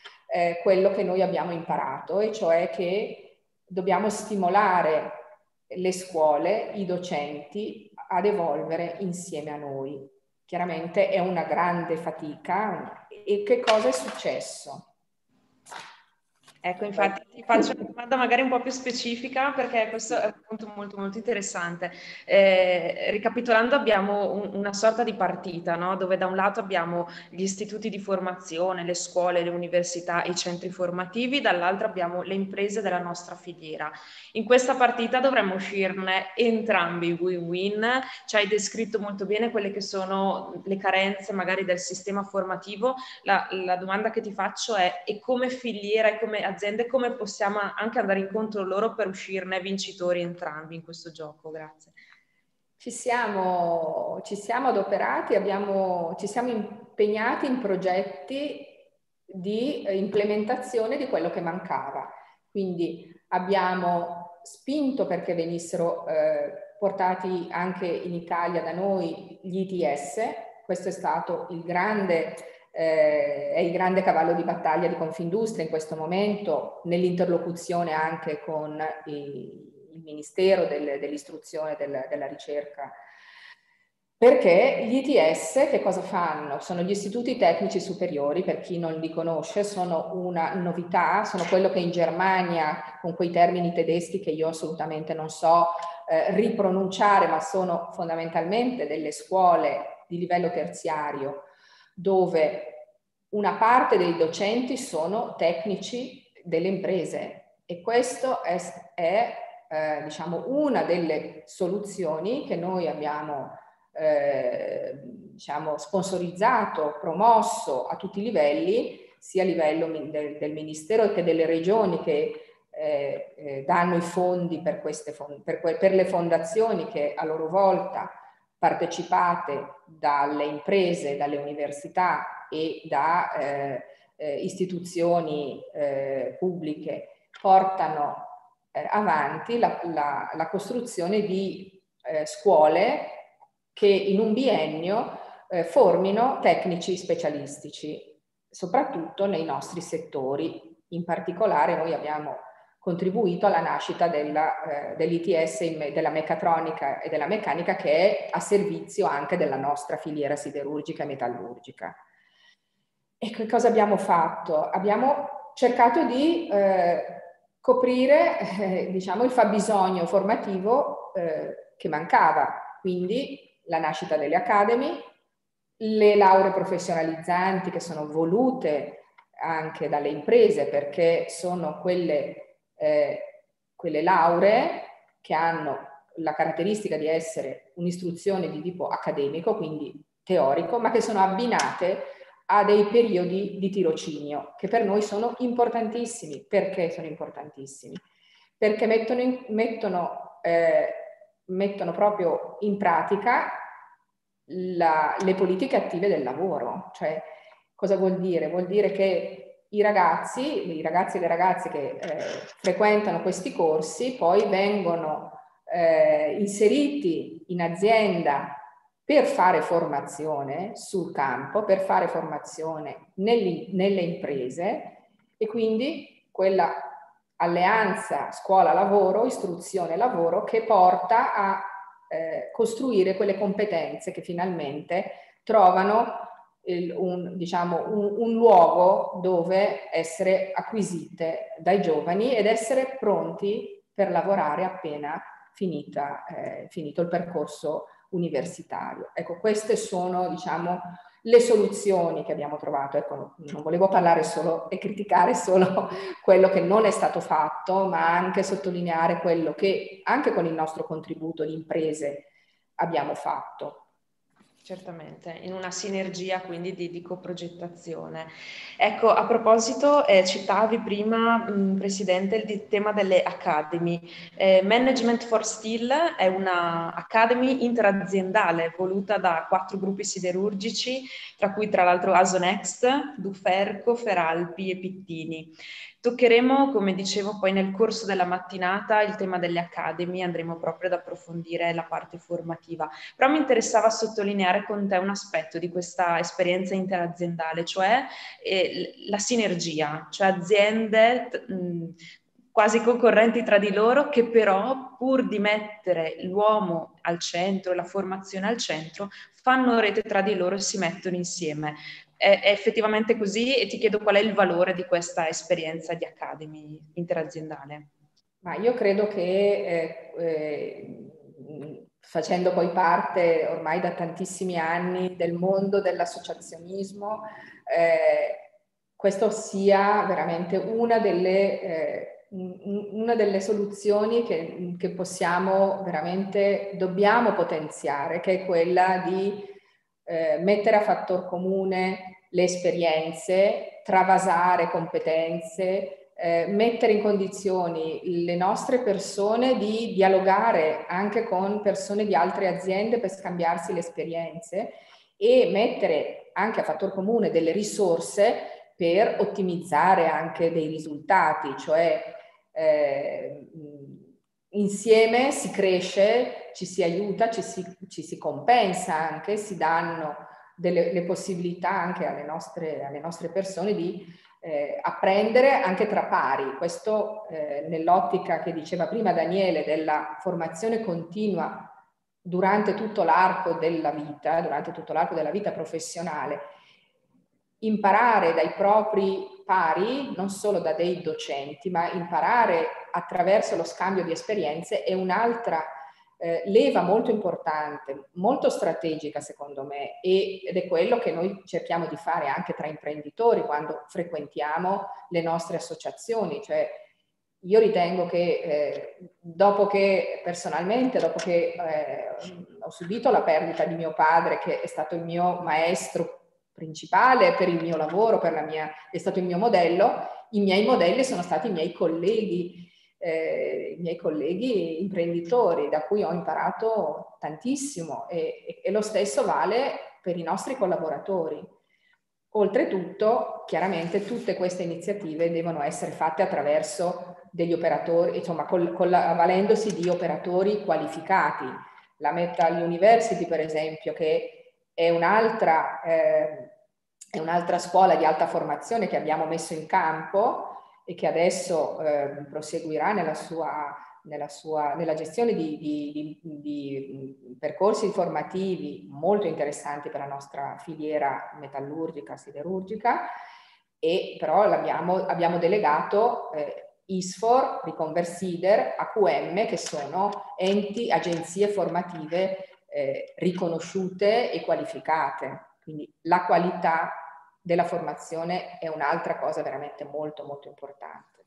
eh, quello che noi abbiamo imparato, e cioè che dobbiamo stimolare le scuole, i docenti ad evolvere insieme a noi. Chiaramente è una grande fatica. E che cosa è successo? Ecco, infatti ti faccio una domanda magari un po' più specifica, perché questo è spunto molto molto interessante. Eh, ricapitolando, abbiamo un, una sorta di partita, no? Dove da un lato abbiamo gli istituti di formazione, le scuole, le università, i centri formativi, dall'altro abbiamo le imprese della nostra filiera. In questa partita dovremmo uscirne entrambi win-win. Ci hai descritto molto bene quelle che sono le carenze magari del sistema formativo. La, la domanda che ti faccio è: e come filiera e come aziende come possiamo anche andare incontro loro per uscirne vincitori entrambi in questo gioco? Grazie. Ci siamo, ci siamo adoperati, abbiamo, ci siamo impegnati in progetti di implementazione di quello che mancava. Quindi abbiamo spinto perché venissero eh, portati anche in Italia da noi gli I T S. Questo è stato il grande, eh, è il grande cavallo di battaglia di Confindustria in questo momento, nell'interlocuzione anche con i il Ministero del, dell'Istruzione e del, della Ricerca, perché gli I T S che cosa fanno? Sono gli istituti tecnici superiori, per chi non li conosce, sono una novità, sono quello che in Germania, con quei termini tedeschi che io assolutamente non so eh, ripronunciare, ma sono fondamentalmente delle scuole di livello terziario, dove una parte dei docenti sono tecnici delle imprese, e questo è, è Eh, diciamo una delle soluzioni che noi abbiamo eh, diciamo sponsorizzato, promosso a tutti i livelli, sia a livello del, del Ministero che delle regioni che eh, eh, danno i fondi per, queste fond per, per le fondazioni che a loro volta, partecipate dalle imprese, dalle università e da eh, eh, istituzioni eh, pubbliche, portano Eh, avanti la, la, la costruzione di eh, scuole che in un biennio eh, formino tecnici specialistici, soprattutto nei nostri settori. In particolare noi abbiamo contribuito alla nascita della, eh, dell'I T S, in, della meccatronica e della meccanica, che è a servizio anche della nostra filiera siderurgica e metallurgica. E che cosa abbiamo fatto? Abbiamo cercato di eh, coprire eh, diciamo il fabbisogno formativo eh, che mancava, quindi la nascita delle academy, le lauree professionalizzanti che sono volute anche dalle imprese, perché sono quelle, eh, quelle lauree che hanno la caratteristica di essere un'istruzione di tipo accademico, quindi teorico, ma che sono abbinate a dei periodi di tirocinio che per noi sono importantissimi. Perché sono importantissimi? Perché mettono, in, mettono, eh, mettono proprio in pratica la, le politiche attive del lavoro. Cioè, cosa vuol dire? Vuol dire che i ragazzi, i ragazzi e le ragazze che eh, frequentano questi corsi poi vengono eh, inseriti in azienda per fare formazione sul campo, per fare formazione nelle, nelle imprese, e quindi quella alleanza scuola-lavoro, istruzione-lavoro, che porta a eh, costruire quelle competenze che finalmente trovano il, un, diciamo, un, un luogo dove essere acquisite dai giovani ed essere pronti per lavorare appena finita, eh, finito il percorso universitario. Ecco, queste sono, diciamo, le soluzioni che abbiamo trovato. Ecco, non volevo parlare solo e criticare solo quello che non è stato fatto, ma anche sottolineare quello che anche con il nostro contributo di imprese abbiamo fatto. Certamente, in una sinergia quindi di, di coprogettazione. Ecco, a proposito, eh, citavi prima, mh, Presidente, il tema delle academy. Eh, Management for Steel è una academy interaziendale voluta da quattro gruppi siderurgici, tra cui tra l'altro Asonext, Duferco, Feralpi e Pittini. Toccheremo, come dicevo, poi nel corso della mattinata il tema delle academy, andremo proprio ad approfondire la parte formativa. Però mi interessava sottolineare con te un aspetto di questa esperienza interaziendale, cioè eh, la sinergia, cioè aziende mh, quasi concorrenti tra di loro, che però, pur di mettere l'uomo al centro, la formazione al centro, fanno rete tra di loro e si mettono insieme. È, è effettivamente così, e ti chiedo qual è il valore di questa esperienza di academy interaziendale. Ma io credo che eh, eh, facendo poi parte ormai da tantissimi anni del mondo dell'associazionismo, eh, questo sia veramente una delle, eh, una delle soluzioni che, che possiamo veramente, dobbiamo potenziare, che è quella di eh, mettere a fattor comune le esperienze, travasare competenze, Eh, mettere in condizioni le nostre persone di dialogare anche con persone di altre aziende per scambiarsi le esperienze e mettere anche a fattor comune delle risorse per ottimizzare anche dei risultati, cioè eh, insieme si cresce, ci si aiuta, ci si, ci si compensa anche, si danno delle le possibilità anche alle nostre, alle nostre persone di Eh, apprendere anche tra pari. Questo eh, nell'ottica che diceva prima Daniele della formazione continua durante tutto l'arco della vita, durante tutto l'arco della vita professionale, imparare dai propri pari, non solo da dei docenti, ma imparare attraverso lo scambio di esperienze è un'altra Eh, leva molto importante, molto strategica secondo me, e, ed è quello che noi cerchiamo di fare anche tra imprenditori quando frequentiamo le nostre associazioni. Cioè, io ritengo che eh, dopo che personalmente, dopo che eh, ho subito la perdita di mio padre, che è stato il mio maestro principale per il mio lavoro, per la mia, è stato il mio modello, i miei modelli sono stati i miei colleghi, Eh, i miei colleghi imprenditori, da cui ho imparato tantissimo, e, e, e lo stesso vale per i nostri collaboratori. Oltretutto, chiaramente tutte queste iniziative devono essere fatte attraverso degli operatori, insomma, col, col, avvalendosi di operatori qualificati. La Metal University, per esempio, che è un'altra eh, è un'altra scuola di alta formazione che abbiamo messo in campo e che adesso eh, proseguirà nella sua, nella, sua, nella gestione di, di, di, di percorsi formativi molto interessanti per la nostra filiera metallurgica, siderurgica, e però l'abbiamo, abbiamo delegato eh, ISFOR, Riconversider, A Q M, che sono enti, agenzie formative eh, riconosciute e qualificate. Quindi la qualità della formazione è un'altra cosa veramente molto molto importante.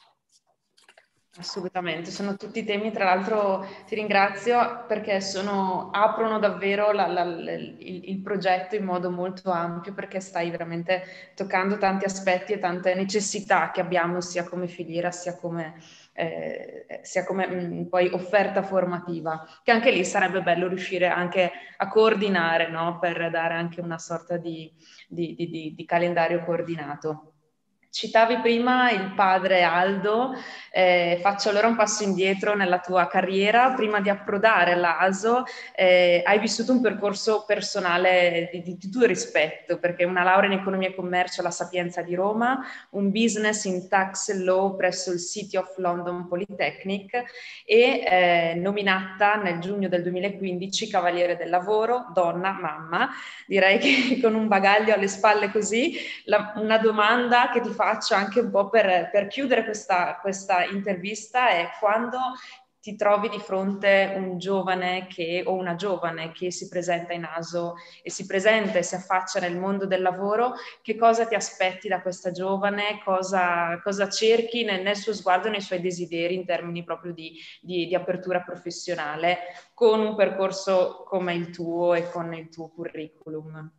Assolutamente, sono tutti temi, tra l'altro ti ringrazio perché sono, aprono davvero la, la, il, il progetto in modo molto ampio, perché stai veramente toccando tanti aspetti e tante necessità che abbiamo sia come filiera sia come, eh, sia come mh, poi offerta formativa, che anche lì sarebbe bello riuscire anche a coordinare, no? Per dare anche una sorta di, di, di, di, di calendario coordinato. Citavi prima il padre Aldo, eh, faccio allora un passo indietro nella tua carriera. Prima di approdare all'A S O eh, hai vissuto un percorso personale di, di, di tuo rispetto, perché una laurea in economia e commercio alla Sapienza di Roma, un business in tax law presso il City of London Polytechnic e eh, nominata nel giugno del duemilaquindici Cavaliere del Lavoro, donna, mamma. Direi che con un bagaglio alle spalle così, la, una domanda che ti faccio anche un po' per, per chiudere questa, questa intervista è: quando ti trovi di fronte un giovane che, o una giovane che si presenta in A S O e si presenta e si affaccia nel mondo del lavoro, che cosa ti aspetti da questa giovane, cosa, cosa cerchi nel, nel suo sguardo, nei suoi desideri in termini proprio di, di, di apertura professionale con un percorso come il tuo e con il tuo curriculum?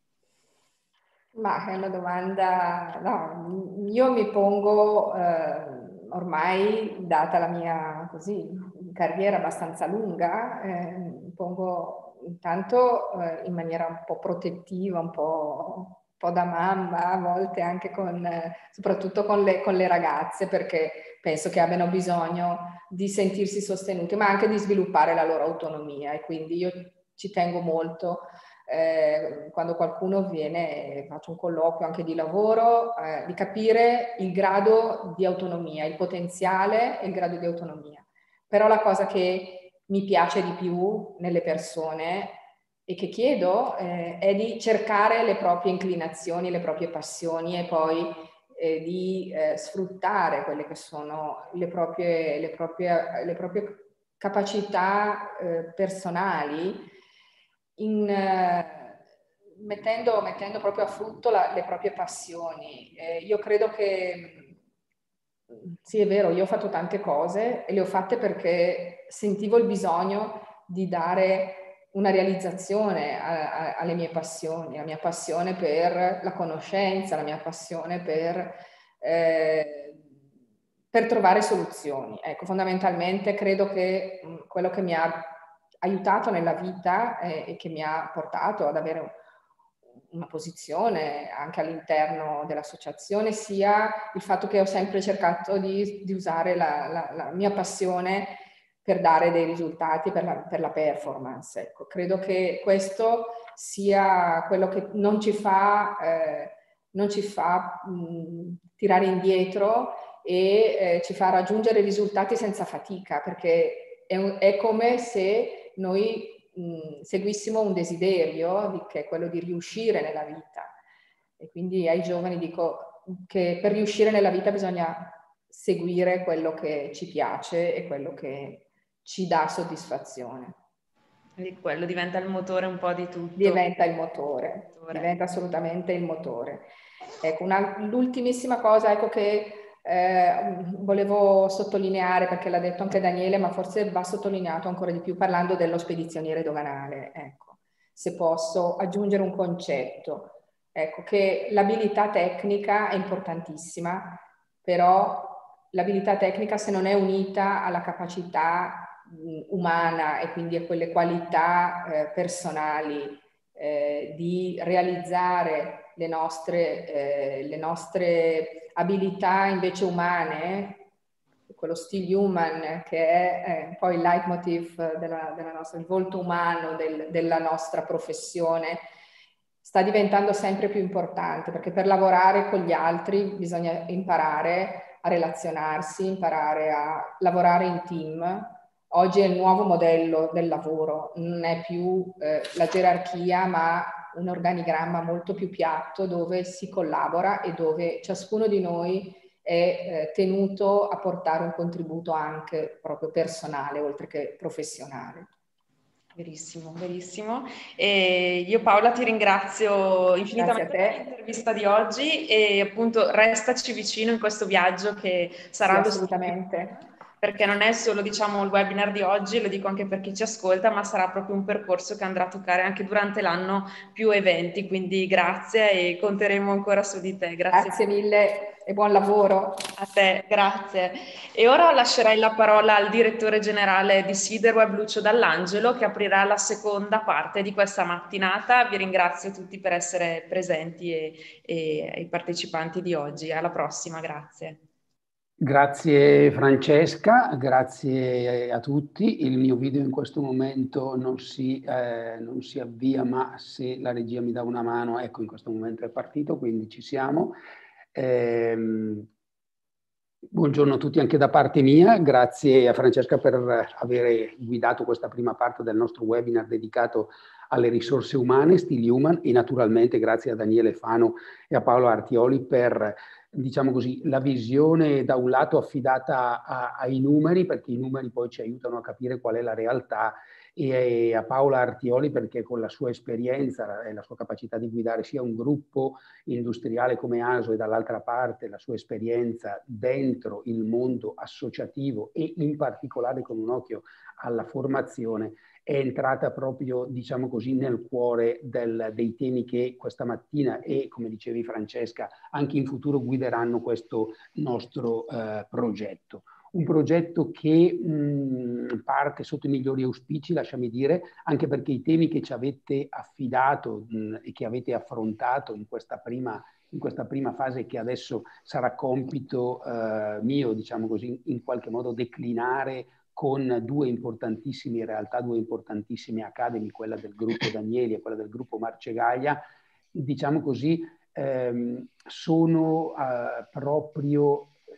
Ma è una domanda, no, io mi pongo eh, ormai, data la mia così, carriera abbastanza lunga, eh, mi pongo intanto eh, in maniera un po' protettiva, un po', un po' da mamma, a volte anche con, eh, soprattutto con le, con le ragazze, perché penso che abbiano bisogno di sentirsi sostenute, ma anche di sviluppare la loro autonomia, e quindi io ci tengo molto. Eh, quando qualcuno viene, faccio un colloquio anche di lavoro, eh, di capire il grado di autonomia, il potenziale e il grado di autonomia. Però la cosa che mi piace di più nelle persone e che chiedo eh, è di cercare le proprie inclinazioni, le proprie passioni, e poi eh, di eh, sfruttare quelle che sono le proprie, le proprie, le proprie capacità eh, personali, in, eh, mettendo, mettendo proprio a frutto la, le proprie passioni. Eh, io credo che, sì, è vero, io ho fatto tante cose e le ho fatte perché sentivo il bisogno di dare una realizzazione a, a, alle mie passioni, la mia passione per la conoscenza, la mia passione per, eh, per trovare soluzioni. Ecco, fondamentalmente credo che mh, quello che mi ha aiutato nella vita eh, e che mi ha portato ad avere una posizione anche all'interno dell'associazione sia il fatto che ho sempre cercato di, di usare la, la, la mia passione per dare dei risultati per la, per la performance. Ecco, credo che questo sia quello che non ci fa, eh, non ci fa mh, tirare indietro e eh, ci fa raggiungere risultati senza fatica, perché è, un, è come se noi mh, seguissimo un desiderio di, che è quello di riuscire nella vita. E quindi ai giovani dico che per riuscire nella vita bisogna seguire quello che ci piace e quello che ci dà soddisfazione. Quindi quello diventa il motore un po' di tutto. Diventa il motore, il motore. diventa assolutamente il motore. Ecco, l'ultimissima cosa ecco, che eh, volevo sottolineare, perché l'ha detto anche Daniele, ma forse va sottolineato ancora di più parlando dello spedizioniere doganale. Ecco, se posso aggiungere un concetto, ecco, che l'abilità tecnica è importantissima, però l'abilità tecnica se non è unita alla capacità umana e quindi a quelle qualità eh, personali eh, di realizzare le nostre, eh, le nostre abilità invece umane, quello stile human che è eh, poi il leitmotiv della, della nostra, il volto umano del, della nostra professione, sta diventando sempre più importante, perché per lavorare con gli altri bisogna imparare a relazionarsi, imparare a lavorare in team. Oggi è il nuovo modello del lavoro, non è più eh, la gerarchia, ma un organigramma molto più piatto dove si collabora e dove ciascuno di noi è eh, tenuto a portare un contributo anche proprio personale, oltre che professionale. Verissimo, verissimo. E io Paola ti ringrazio infinitamente per l'intervista di oggi e appunto restaci vicino in questo viaggio che sarà sì, assolutamente. Perché non è solo diciamo il webinar di oggi, lo dico anche per chi ci ascolta, ma sarà proprio un percorso che andrà a toccare anche durante l'anno più eventi, quindi grazie e conteremo ancora su di te. Grazie, grazie mille e buon lavoro. A te, grazie. E ora lascerai la parola al direttore generale di Siderweb, Lucio Dall'Angelo, che aprirà la seconda parte di questa mattinata. Vi ringrazio tutti per essere presenti e, e ai partecipanti di oggi. Alla prossima, grazie. Grazie Francesca, grazie a tutti. Il mio video in questo momento non si, eh, non si avvia, ma se la regia mi dà una mano, ecco, in questo momento è partito, quindi ci siamo. Eh, buongiorno a tutti anche da parte mia, grazie a Francesca per aver guidato questa prima parte del nostro webinar dedicato alle risorse umane, Stili Human, e naturalmente grazie a Daniele Fano e a Paolo Artioli per, diciamo così, la visione da un lato affidata a, ai numeri, perché i numeri poi ci aiutano a capire qual è la realtà, e a Paola Artioli perché con la sua esperienza e la sua capacità di guidare sia un gruppo industriale come A S O e dall'altra parte la sua esperienza dentro il mondo associativo e in particolare con un occhio alla formazione, è entrata proprio, diciamo così, nel cuore del, dei temi che questa mattina e, come dicevi Francesca, anche in futuro guideranno questo nostro eh, progetto. Un progetto che mh, parte sotto i migliori auspici, lasciami dire, anche perché i temi che ci avete affidato mh, e che avete affrontato in questa prima, in questa prima fase, che adesso sarà compito eh, mio, diciamo così, in qualche modo declinare con due importantissime, in realtà due importantissime academy, quella del gruppo Danieli e quella del gruppo Marcegaglia, diciamo così, ehm, sono eh, proprio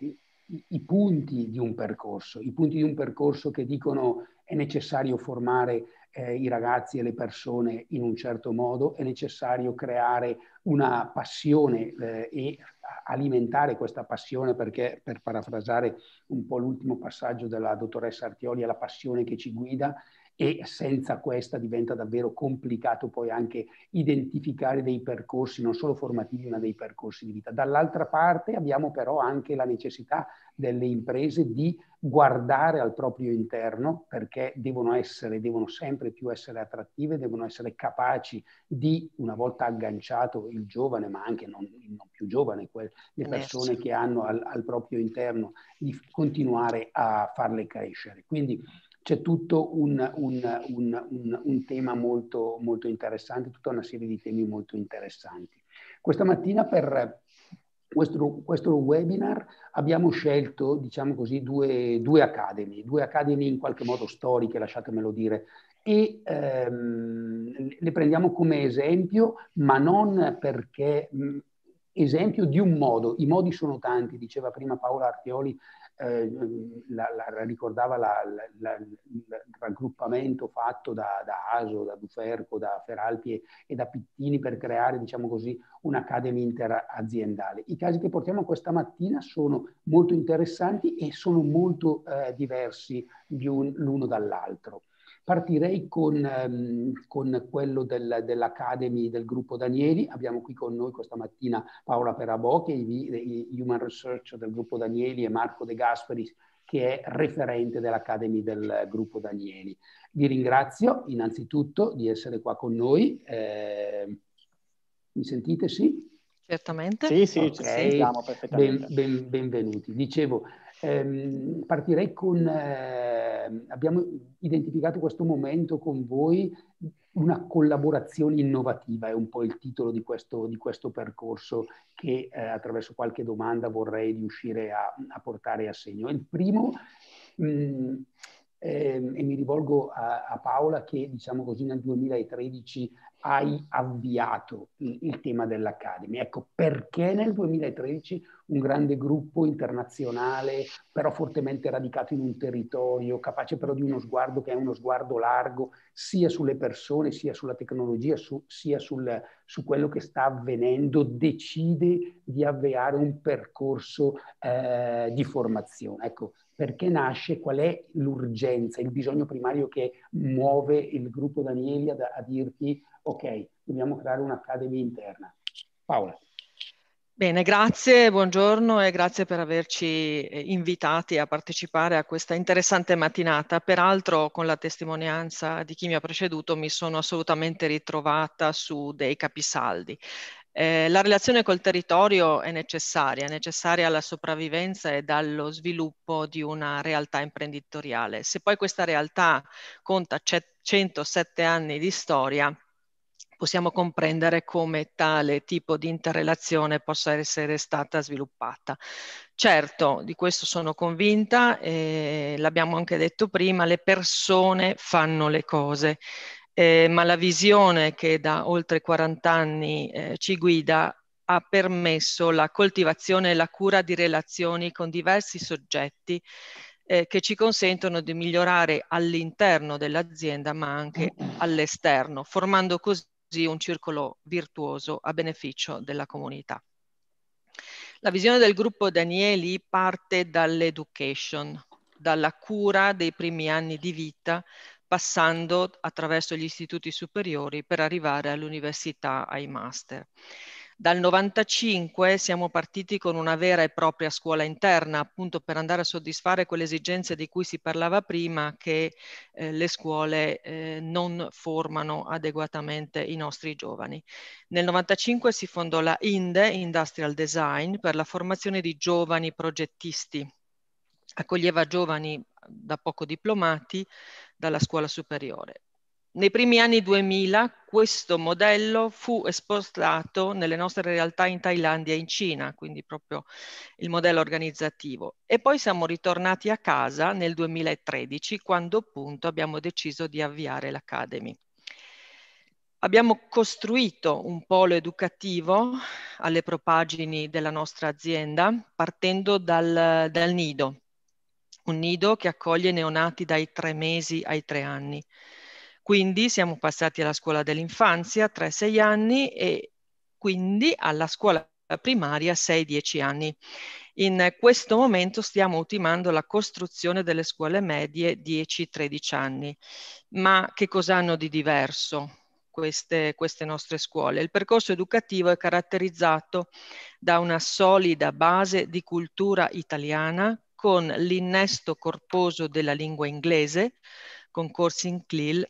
i, i punti di un percorso, i punti di un percorso che dicono è necessario formare eh, i ragazzi e le persone in un certo modo, è necessario creare una passione eh, e alimentare questa passione, perché, per parafrasare un po' l'ultimo passaggio della dottoressa Artioli, è la passione che ci guida, e senza questa diventa davvero complicato poi anche identificare dei percorsi non solo formativi ma dei percorsi di vita. Dall'altra parte abbiamo però anche la necessità delle imprese di guardare al proprio interno, perché devono essere, devono sempre più essere attrattive, devono essere capaci di, una volta agganciato il giovane, ma anche non, non più giovane, quelle, le persone che hanno al, al proprio interno, di continuare a farle crescere. Quindi c'è tutto un, un, un, un, un tema molto, molto interessante, tutta una serie di temi molto interessanti. Questa mattina per questo, questo webinar abbiamo scelto, diciamo così, due, due academy, due academy in qualche modo storiche, lasciatemelo dire, e ehm, le prendiamo come esempio, ma non perché mh, esempio di un modo. I modi sono tanti, diceva prima Paola Artioli, Eh, la, la, ricordava la, la, la, il raggruppamento fatto da, da Aso, da Duferco, da Feralpi e, e da Pittini per creare, diciamo così, un'academy interaziendale. I casi che portiamo questa mattina sono molto interessanti e sono molto eh, diversi l'uno dall'altro. Partirei con, ehm, con quello del, dell'Academy del gruppo Danieli. Abbiamo qui con noi questa mattina Paola Perabò, che è il Human Research del gruppo Danieli, e Marco De Gasperis, che è referente dell'Academy del gruppo Danieli. Vi ringrazio innanzitutto di essere qua con noi. Eh, mi sentite, sì? Certamente. Sì, sì, okay. ci sentiamo perfettamente. Ben, ben, benvenuti. Dicevo, ehm, partirei con... Eh, abbiamo identificato questo momento con voi, una collaborazione innovativa, è un po' il titolo di questo, di questo percorso che eh, attraverso qualche domanda vorrei riuscire a, a portare a segno. Il primo... Mh, eh, e mi rivolgo a, a Paola, che diciamo così nel duemilatredici hai avviato il, il tema dell'Academy. Ecco, perché nel duemilatredici un grande gruppo internazionale, però fortemente radicato in un territorio, capace però di uno sguardo che è uno sguardo largo, sia sulle persone, sia sulla tecnologia, su, sia sul, su quello che sta avvenendo, decide di avviare un percorso eh, di formazione. Ecco, perché nasce, qual è l'urgenza, il bisogno primario che muove il gruppo Danieli a, a dirti ok, dobbiamo creare un'Academy interna. Paola. Bene, grazie, buongiorno e grazie per averci invitati a partecipare a questa interessante mattinata. Peraltro, con la testimonianza di chi mi ha preceduto, mi sono assolutamente ritrovata su dei capisaldi. Eh, la relazione col territorio è necessaria, è necessaria alla sopravvivenza e dallo sviluppo di una realtà imprenditoriale. Se poi questa realtà conta centosette anni di storia, possiamo comprendere come tale tipo di interrelazione possa essere stata sviluppata. Certo, di questo sono convinta, eh, l'abbiamo anche detto prima, le persone fanno le cose. Eh, ma la visione che da oltre quaranta anni eh, ci guida ha permesso la coltivazione e la cura di relazioni con diversi soggetti eh, che ci consentono di migliorare all'interno dell'azienda ma anche all'esterno, formando così un circolo virtuoso a beneficio della comunità. La visione del gruppo Danieli parte dall'education, dalla cura dei primi anni di vita, passando attraverso gli istituti superiori per arrivare all'università, ai master. Dal novantacinque siamo partiti con una vera e propria scuola interna, appunto per andare a soddisfare quelle esigenze di cui si parlava prima, che eh, le scuole eh, non formano adeguatamente i nostri giovani. Nel novantacinque si fondò la I N D E, Industrial Design, per la formazione di giovani progettisti. Accoglieva giovani da poco diplomati dalla scuola superiore. Nei primi anni duemila questo modello fu esportato nelle nostre realtà in Thailandia e in Cina, quindi proprio il modello organizzativo. E poi siamo ritornati a casa nel duemilatredici, quando appunto abbiamo deciso di avviare l'Academy. Abbiamo costruito un polo educativo alle propagini della nostra azienda partendo dal, dal nido, un nido che accoglie neonati dai tre mesi ai tre anni. Quindi siamo passati alla scuola dell'infanzia, tre sei anni, e quindi alla scuola primaria sei dieci anni. In questo momento stiamo ultimando la costruzione delle scuole medie dieci tredici anni. Ma che cosa hanno di diverso queste, queste nostre scuole? Il percorso educativo è caratterizzato da una solida base di cultura italiana con l'innesto corposo della lingua inglese, con corsi in C L I L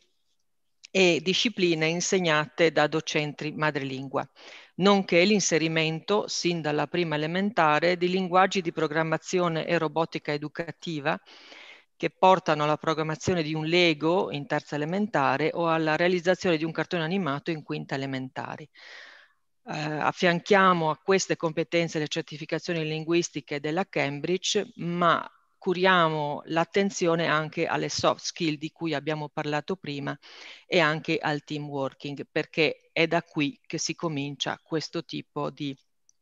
e discipline insegnate da docenti madrelingua, nonché l'inserimento, sin dalla prima elementare, di linguaggi di programmazione e robotica educativa che portano alla programmazione di un Lego in terza elementare o alla realizzazione di un cartone animato in quinta elementare. Eh, affianchiamo a queste competenze le certificazioni linguistiche della Cambridge, ma curiamo l'attenzione anche alle soft skill di cui abbiamo parlato prima e anche al team working, perché è da qui che si comincia questo tipo di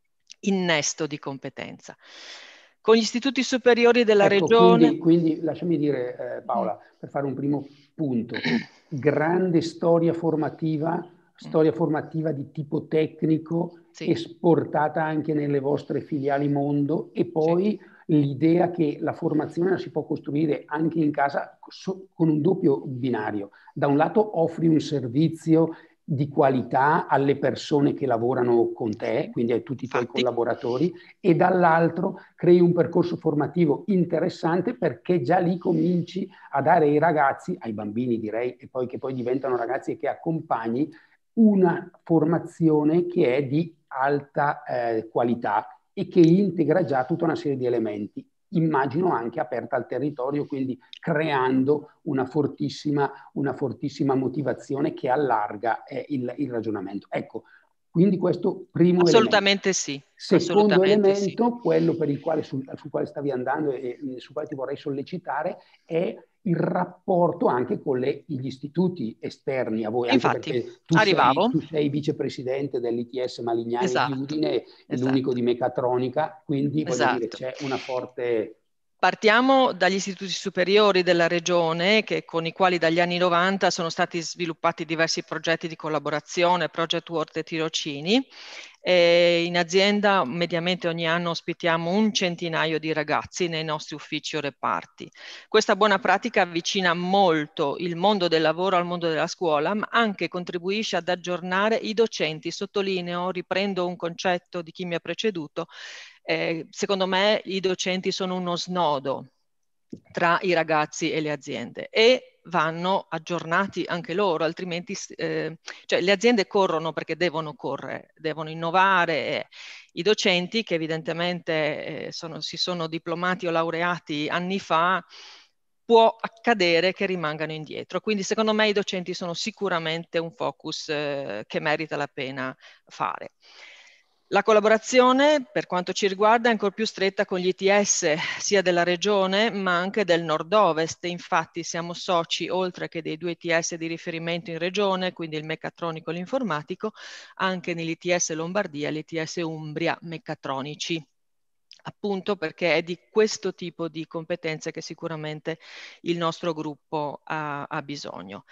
innesto di competenza. Con gli istituti superiori della ecco, regione... Quindi, quindi lasciami dire, eh, Paola, per fare un primo punto, grande storia formativa, storia formativa di tipo tecnico, sì, esportata anche nelle vostre filiali mondo, e poi sì, l'idea che la formazione la si può costruire anche in casa con un doppio binario. Da un lato offri un servizio di qualità alle persone che lavorano con te, quindi a tutti i tuoi Infatti. collaboratori, e dall'altro crei un percorso formativo interessante, perché già lì cominci a dare ai ragazzi, ai bambini direi, e poi che poi diventano ragazzi e che accompagni, una formazione che è di alta eh, qualità e che integra già tutta una serie di elementi, immagino anche aperta al territorio, quindi creando una fortissima, una fortissima motivazione che allarga eh, il, il ragionamento. Ecco, quindi questo primo Assolutamente elemento. sì. Secondo Assolutamente elemento, sì. quello per il quale, sul, sul quale stavi andando e, e sul quale ti vorrei sollecitare, è il rapporto anche con le, gli istituti esterni a voi, anche Infatti, perché tu sei, tu sei vicepresidente dell'I T S Malignani esatto, di Udine, esatto, l'unico di meccatronica, quindi voglio esatto. dire c'è una forte... Partiamo dagli istituti superiori della regione, che, con i quali dagli anni novanta sono stati sviluppati diversi progetti di collaborazione, Project World e tirocini. E in azienda mediamente ogni anno ospitiamo un centinaio di ragazzi nei nostri uffici o reparti. Questa buona pratica avvicina molto il mondo del lavoro al mondo della scuola, ma anche contribuisce ad aggiornare i docenti. Sottolineo, riprendo un concetto di chi mi ha preceduto, eh, secondo me i docenti sono uno snodo tra i ragazzi e le aziende e vanno aggiornati anche loro, altrimenti eh, cioè, le aziende corrono perché devono correre, devono innovare, e i docenti che evidentemente eh, sono, si sono diplomati o laureati anni fa, può accadere che rimangano indietro. Quindi secondo me i docenti sono sicuramente un focus eh, che merita la pena fare. La collaborazione, per quanto ci riguarda, è ancora più stretta con gli I T S, sia della regione ma anche del nord-ovest. Infatti siamo soci, oltre che dei due I T S di riferimento in regione, quindi il meccatronico e l'informatico, anche nell'I T S Lombardia e l'I T S Umbria meccatronici, appunto perché è di questo tipo di competenze che sicuramente il nostro gruppo ha, ha bisogno.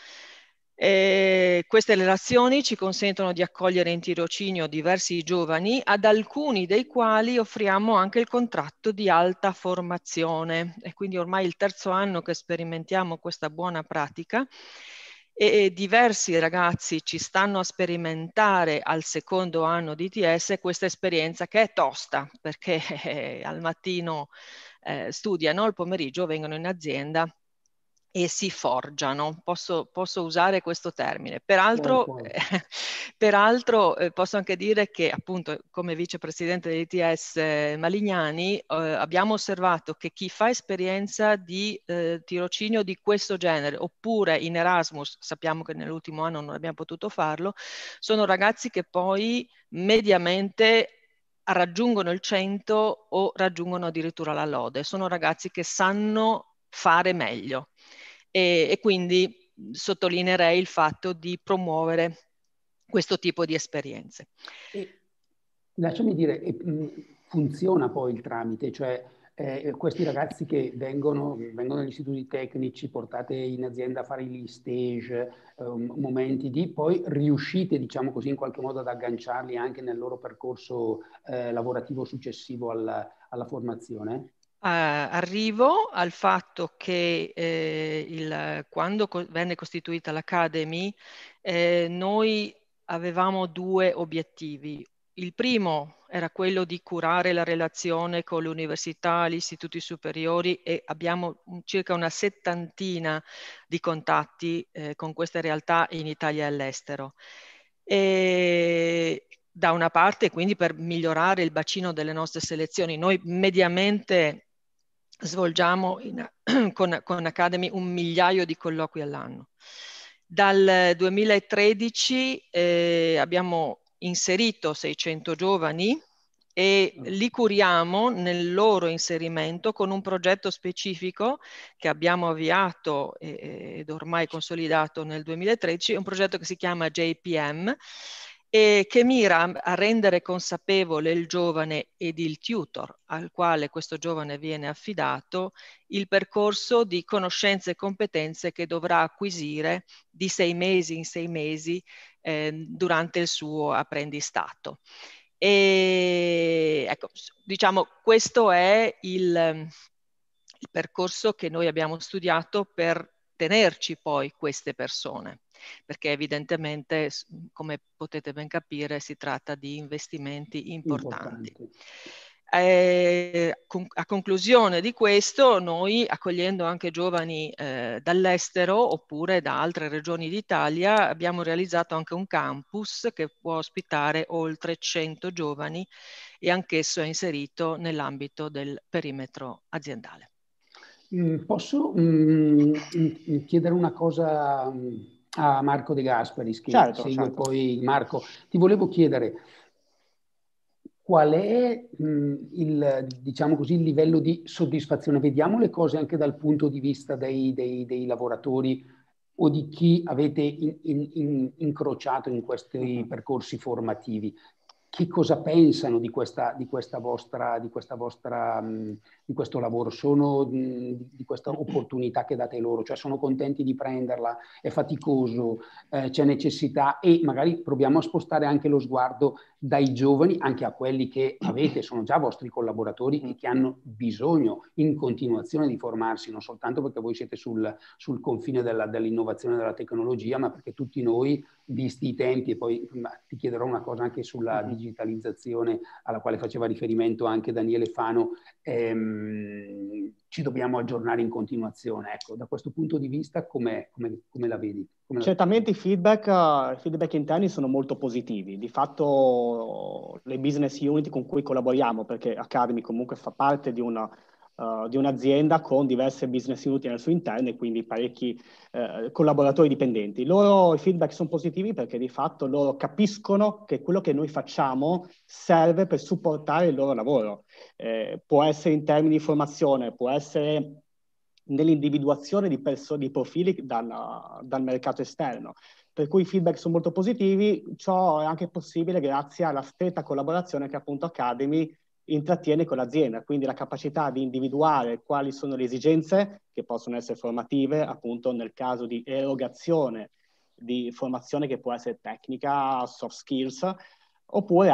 E queste relazioni ci consentono di accogliere in tirocinio diversi giovani, ad alcuni dei quali offriamo anche il contratto di alta formazione. E quindi ormai il terzo anno che sperimentiamo questa buona pratica, e diversi ragazzi ci stanno a sperimentare al secondo anno di I T S questa esperienza, che è tosta, perché eh, al mattino eh, studiano, al pomeriggio vengono in azienda e si forgiano, posso, posso usare questo termine. Peraltro, eh, peraltro eh, posso anche dire che, appunto, come vicepresidente dell'I T S eh, Malignani, eh, abbiamo osservato che chi fa esperienza di eh, tirocinio di questo genere, oppure in Erasmus, sappiamo che nell'ultimo anno non abbiamo potuto farlo, sono ragazzi che poi mediamente raggiungono il cento o raggiungono addirittura la lode. Sono ragazzi che sanno fare meglio. E, e quindi sottolineerei il fatto di promuovere questo tipo di esperienze. E, lasciami dire, funziona poi il tramite, cioè eh, questi ragazzi che vengono, vengono negli istituti tecnici, portate in azienda a fare gli stage, eh, momenti di, poi riuscite, diciamo così, in qualche modo ad agganciarli anche nel loro percorso eh, lavorativo successivo alla, alla formazione? Uh, arrivo al fatto che eh, il, quando co- venne costituita l'Academy, eh, noi avevamo due obiettivi. Il primo era quello di curare la relazione con le università, gli istituti superiori, e abbiamo circa una settantina di contatti eh, con queste realtà in Italia e all'estero. E da una parte, quindi, per migliorare il bacino delle nostre selezioni, noi mediamente svolgiamo in, con, con Academy un migliaio di colloqui all'anno. Dal duemilatredici eh, abbiamo inserito seicento giovani e li curiamo nel loro inserimento con un progetto specifico che abbiamo avviato ed ormai consolidato nel duemilatredici, un progetto che si chiama J P M e che mira a rendere consapevole il giovane ed il tutor al quale questo giovane viene affidato il percorso di conoscenze e competenze che dovrà acquisire di sei mesi in sei mesi eh, durante il suo apprendistato. E ecco, diciamo, questo è il, il percorso che noi abbiamo studiato per tenerci poi queste persone, perché evidentemente, come potete ben capire, si tratta di investimenti importanti. importanti. Eh, con, a conclusione di questo, noi, accogliendo anche giovani eh, dall'estero oppure da altre regioni d'Italia, abbiamo realizzato anche un campus che può ospitare oltre cento giovani e anch'esso è inserito nell'ambito del perimetro aziendale. Posso mm, chiedere una cosa a Marco De Gasperis, che certo, segue certo. Poi Marco. Ti volevo chiedere qual è mh, il, diciamo così, il livello di soddisfazione? Vediamo le cose anche dal punto di vista dei, dei, dei lavoratori o di chi avete in, in, in, incrociato in questi percorsi formativi. Che cosa pensano di questa, di questa vostra, di questa vostra, mh, di questo lavoro? Sono mh, di questa opportunità che date loro? Cioè sono contenti di prenderla? È faticoso? Eh, c'è necessità? E magari proviamo a spostare anche lo sguardo dai giovani, anche a quelli che avete, sono già vostri collaboratori e che hanno bisogno in continuazione di formarsi, non soltanto perché voi siete sul, sul confine della, dell'innovazione e della tecnologia, ma perché tutti noi, visti i tempi, e poi ti chiederò una cosa anche sulla uh-huh. digitalizzazione alla quale faceva riferimento anche Daniele Fano, ehm, ci dobbiamo aggiornare in continuazione. Ecco, da questo punto di vista come, come, come la vedi? Come Certamente la... i feedback, uh, i feedback interni sono molto positivi. Di fatto le business unit con cui collaboriamo, perché Academy comunque fa parte di una Uh, di un'azienda con diverse business unit nel suo interno e quindi parecchi uh, collaboratori dipendenti. Loro i feedback sono positivi perché di fatto loro capiscono che quello che noi facciamo serve per supportare il loro lavoro. Eh, può essere in termini di formazione, può essere nell'individuazione di, perso- di profili dal, dal mercato esterno. Per cui i feedback sono molto positivi. Ciò è anche possibile grazie alla stretta collaborazione che appunto Academy intrattiene con l'azienda, quindi la capacità di individuare quali sono le esigenze che possono essere formative, appunto nel caso di erogazione di formazione che può essere tecnica, soft skills, oppure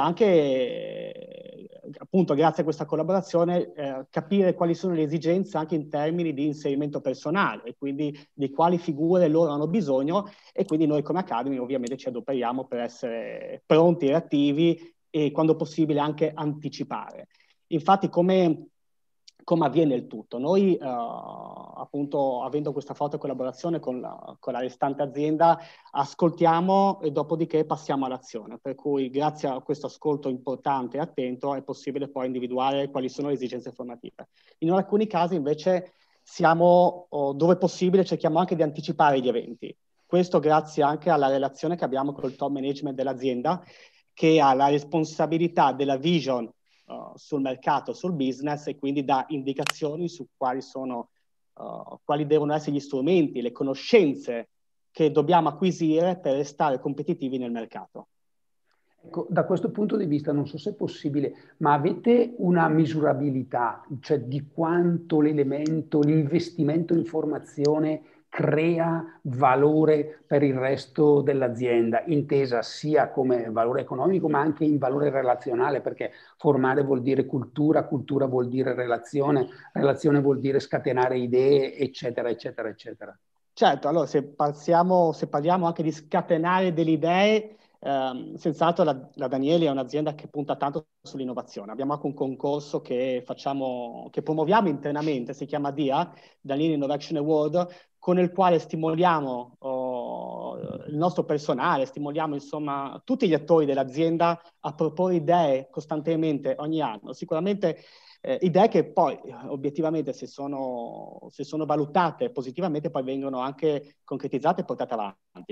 anche, appunto grazie a questa collaborazione, eh, capire quali sono le esigenze anche in termini di inserimento personale, e quindi di quali figure loro hanno bisogno, e quindi noi come Academy ovviamente ci adoperiamo per essere pronti e attivi e quando possibile anche anticipare. Infatti come, come avviene il tutto? Noi uh, appunto avendo questa forte collaborazione con la, con la restante azienda ascoltiamo e dopodiché passiamo all'azione, per cui grazie a questo ascolto importante e attento è possibile poi individuare quali sono le esigenze formative. In alcuni casi invece siamo, oh, dove possibile cerchiamo anche di anticipare gli eventi. Questo grazie anche alla relazione che abbiamo col top management dell'azienda, che ha la responsabilità della vision uh, sul mercato, sul business, e quindi dà indicazioni su quali sono, uh, quali devono essere gli strumenti, le conoscenze che dobbiamo acquisire per restare competitivi nel mercato. Ecco, da questo punto di vista non so se è possibile, ma avete una misurabilità, cioè di quanto l'elemento, l'investimento in formazione crea valore per il resto dell'azienda, intesa sia come valore economico ma anche in valore relazionale, perché formare vuol dire cultura, cultura vuol dire relazione, relazione vuol dire scatenare idee, eccetera, eccetera, eccetera. Certo, allora se, parliamo, se parliamo anche di scatenare delle idee, ehm, senz'altro la, la Danieli è un'azienda che punta tanto sull'innovazione. Abbiamo anche un concorso che facciamo, che promuoviamo internamente, si chiama D I A, Danieli Innovation Award, con il quale stimoliamo oh, il nostro personale, stimoliamo insomma tutti gli attori dell'azienda a proporre idee costantemente ogni anno. Sicuramente Eh, idee che poi obiettivamente se sono, se sono valutate positivamente poi vengono anche concretizzate e portate avanti.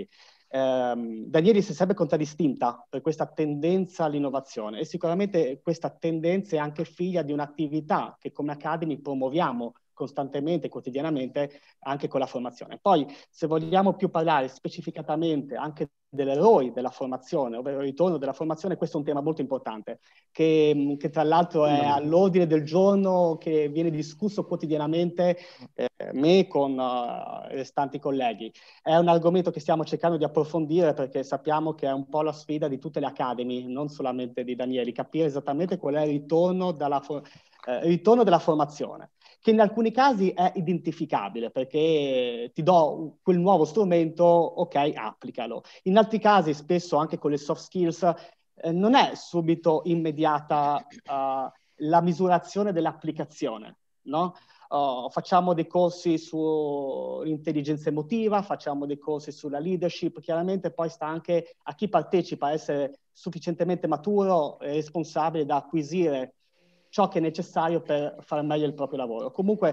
Eh, Danieli si è sempre contraddistinta per questa tendenza all'innovazione e sicuramente questa tendenza è anche figlia di un'attività che come Academy promuoviamo costantemente, quotidianamente, anche con la formazione. Poi, se vogliamo più parlare specificatamente anche dell'R O I della formazione, ovvero il ritorno della formazione, questo è un tema molto importante, che, che tra l'altro è all'ordine del giorno, che viene discusso quotidianamente, eh, me con uh, restanti colleghi. È un argomento che stiamo cercando di approfondire perché sappiamo che è un po' la sfida di tutte le Academy, non solamente di Danieli, capire esattamente qual è il ritorno, dalla for- eh, il ritorno della formazione, che in alcuni casi è identificabile perché ti do quel nuovo strumento, ok, applicalo. In altri casi, spesso anche con le soft skills, eh, non è subito immediata uh, la misurazione dell'applicazione, no? Uh, facciamo dei corsi sull'intelligenza emotiva, facciamo dei corsi sulla leadership, chiaramente poi sta anche a chi partecipa a essere sufficientemente maturo e responsabile da acquisire ciò che è necessario per fare meglio il proprio lavoro. Comunque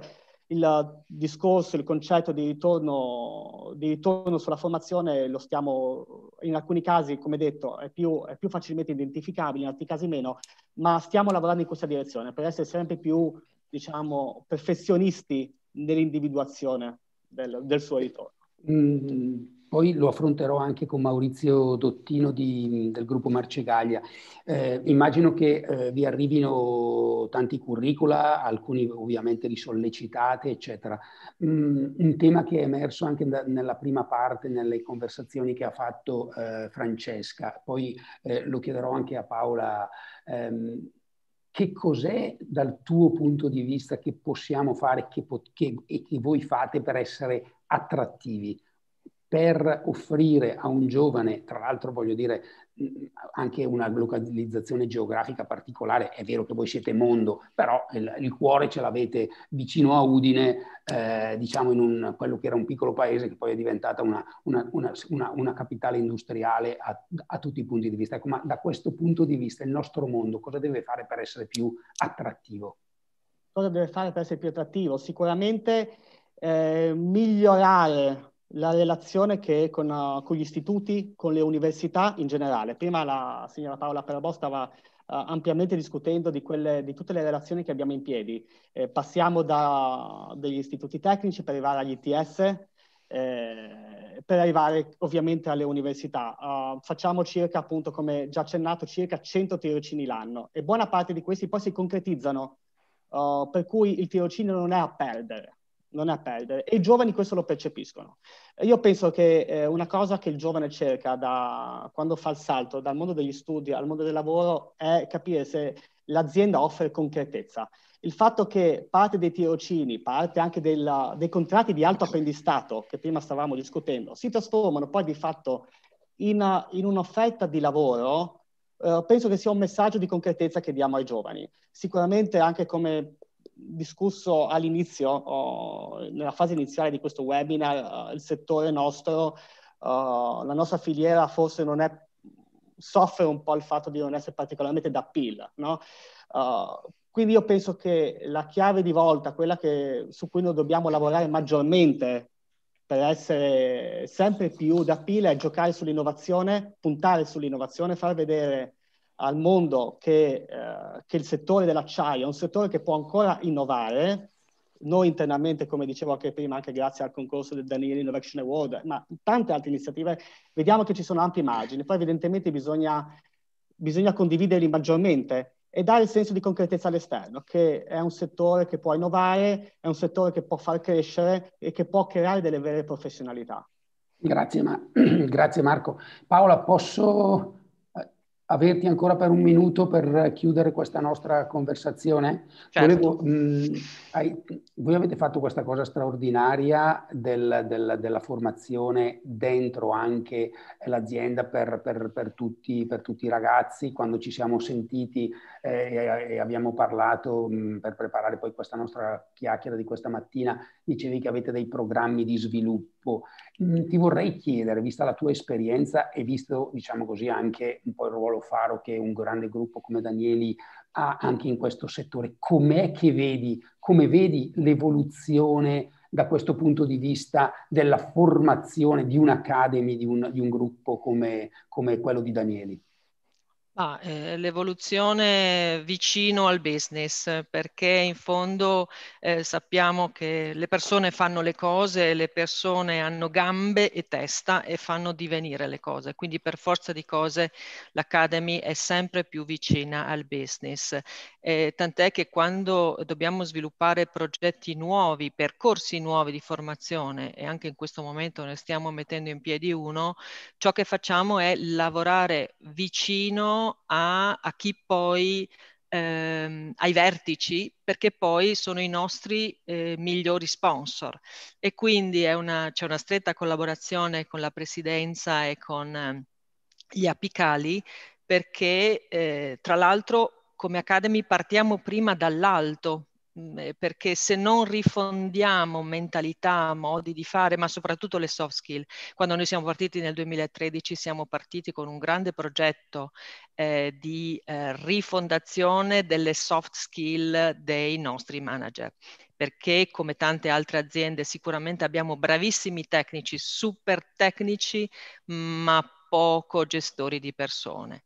il discorso, il concetto di ritorno, di ritorno sulla formazione lo stiamo, in alcuni casi, come detto, è più, è più facilmente identificabile, in altri casi meno, ma stiamo lavorando in questa direzione per essere sempre più, diciamo, perfezionisti nell'individuazione del, del suo ritorno. Mm. Poi lo affronterò anche con Maurizio Dottino di, del gruppo Marcegaglia. Eh, immagino che eh, vi arrivino tanti curricula, alcuni ovviamente li sollecitate, eccetera. Mm, un tema che è emerso anche da, nella prima parte, nelle conversazioni che ha fatto eh, Francesca, poi eh, lo chiederò anche a Paola. Ehm, che cos'è dal tuo punto di vista che possiamo fare che, che, e che voi fate per essere attrattivi? Per offrire a un giovane, tra l'altro voglio dire anche una localizzazione geografica particolare, è vero che voi siete mondo, però il, il cuore ce l'avete vicino a Udine, eh, diciamo in un, quello che era un piccolo paese che poi è diventata una, una, una, una, una capitale industriale a, a tutti i punti di vista. Ecco, ma da questo punto di vista il nostro mondo cosa deve fare per essere più attrattivo? Cosa deve fare per essere più attrattivo? Sicuramente eh, migliorare la relazione che con, uh, con gli istituti, con le università in generale. Prima la signora Paola Perabò stava uh, ampiamente discutendo di, quelle, di tutte le relazioni che abbiamo in piedi. Eh, passiamo da degli istituti tecnici per arrivare agli I T S, eh, per arrivare ovviamente alle università. Uh, facciamo circa, appunto, come già accennato, circa cento tirocini l'anno e buona parte di questi poi si concretizzano, uh, per cui il tirocinio non è a perdere. non è a perdere e i giovani questo lo percepiscono. Io penso che eh, una cosa che il giovane cerca da quando fa il salto dal mondo degli studi al mondo del lavoro è capire se l'azienda offre concretezza. Il fatto che parte dei tirocini, parte anche della, dei contratti di alto apprendistato che prima stavamo discutendo, si trasformano poi di fatto in, in un'offerta di lavoro, eh, penso che sia un messaggio di concretezza che diamo ai giovani. Sicuramente anche come discusso all'inizio, oh, nella fase iniziale di questo webinar, uh, il settore nostro, uh, la nostra filiera forse non è, soffre un po' il fatto di non essere particolarmente d'appeal, no? Uh, quindi io penso che la chiave di volta, quella che, su cui noi dobbiamo lavorare maggiormente per essere sempre più d'appeal, è giocare sull'innovazione, puntare sull'innovazione, far vedere al mondo che, eh, che il settore dell'acciaio è un settore che può ancora innovare, noi internamente, come dicevo anche prima, anche grazie al concorso del Daniele Innovation Award, ma tante altre iniziative, vediamo che ci sono ampi margini. Poi evidentemente bisogna, bisogna condividerli maggiormente e dare il senso di concretezza all'esterno, che è un settore che può innovare, è un settore che può far crescere e che può creare delle vere professionalità. Grazie, ma... Grazie Marco. Paola, posso averti ancora per un minuto per chiudere questa nostra conversazione? Certo. Volevo, mh, hai, voi avete fatto questa cosa straordinaria del, del, della formazione dentro anche l'azienda per, per, per, tutti, per tutti i ragazzi. Quando ci siamo sentiti eh, e abbiamo parlato mh, per preparare poi questa nostra chiacchiera di questa mattina, dicevi che avete dei programmi di sviluppo. Mh, ti vorrei chiedere, vista la tua esperienza e visto, diciamo così, anche un po' il ruolo faro che un grande gruppo come Danieli ha anche in questo settore, com'è che vedi, come vedi l'evoluzione da questo punto di vista della formazione di un'academy, di un, di un gruppo come, come quello di Danieli? Ah, eh, l'evoluzione vicino al business, perché in fondo eh, sappiamo che le persone fanno le cose, le persone hanno gambe e testa e fanno divenire le cose, quindi per forza di cose l'Academy è sempre più vicina al business. Eh, tant'è che quando dobbiamo sviluppare progetti nuovi, percorsi nuovi di formazione, e anche in questo momento ne stiamo mettendo in piedi uno, ciò che facciamo è lavorare vicino A, a chi poi, ehm, ai vertici, perché poi sono i nostri eh, migliori sponsor. E quindi è una, c'è una stretta collaborazione con la presidenza e con eh, gli apicali, perché eh, tra l'altro come Academy partiamo prima dall'alto, perché se non rifondiamo mentalità, modi di fare, ma soprattutto le soft skill. Quando noi siamo partiti nel duemilatredici siamo partiti con un grande progetto eh, di eh, rifondazione delle soft skill dei nostri manager, perché come tante altre aziende sicuramente abbiamo bravissimi tecnici, super tecnici, ma poco gestori di persone.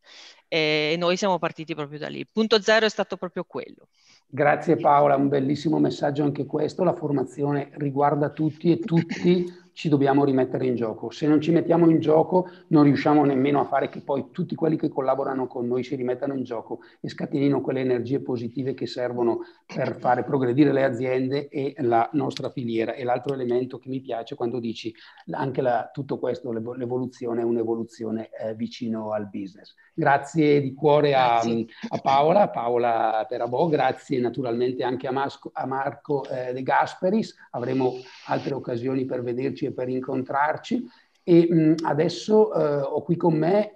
E noi siamo partiti proprio da lì. Il punto zero è stato proprio quello. Grazie Paola, un bellissimo messaggio anche questo. La formazione riguarda tutti e tutti ci dobbiamo rimettere in gioco. Se non ci mettiamo in gioco non riusciamo nemmeno a fare che poi tutti quelli che collaborano con noi si rimettano in gioco e scatenino quelle energie positive che servono per fare progredire le aziende e la nostra filiera. E l'altro elemento che mi piace quando dici anche la, tutto questo, l'evoluzione è un'evoluzione eh, vicino al business. Grazie di cuore a, a Paola, Paola Perabò, grazie naturalmente anche a, Masco, a Marco eh, De Gasperis, avremo altre occasioni per vederci e per incontrarci. E mh, adesso eh, ho qui con me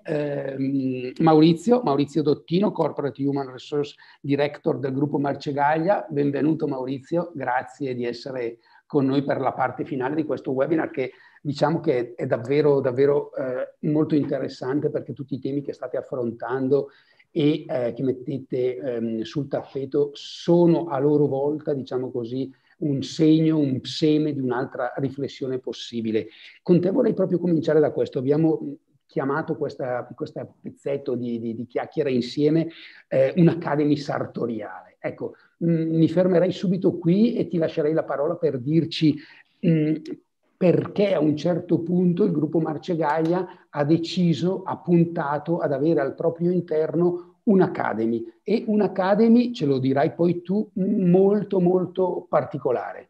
eh, Maurizio, Maurizio Dottino, Corporate Human Resource Director del gruppo Marcegaglia. Benvenuto Maurizio, grazie di essere con noi per la parte finale di questo webinar che diciamo che è davvero, davvero eh, molto interessante, perché tutti i temi che state affrontando e eh, che mettete ehm, sul tappeto sono a loro volta, diciamo così, un segno, un seme di un'altra riflessione possibile. Con te vorrei proprio cominciare da questo. Abbiamo chiamato questa, questo pezzetto di, di, di chiacchiera insieme eh, un'Academy sartoriale. Ecco, mh, mi fermerei subito qui e ti lascerei la parola per dirci mh, perché a un certo punto il gruppo Marcegaglia ha deciso, ha puntato ad avere al proprio interno un'Academy, e un'Academy, ce lo dirai poi tu, molto molto particolare.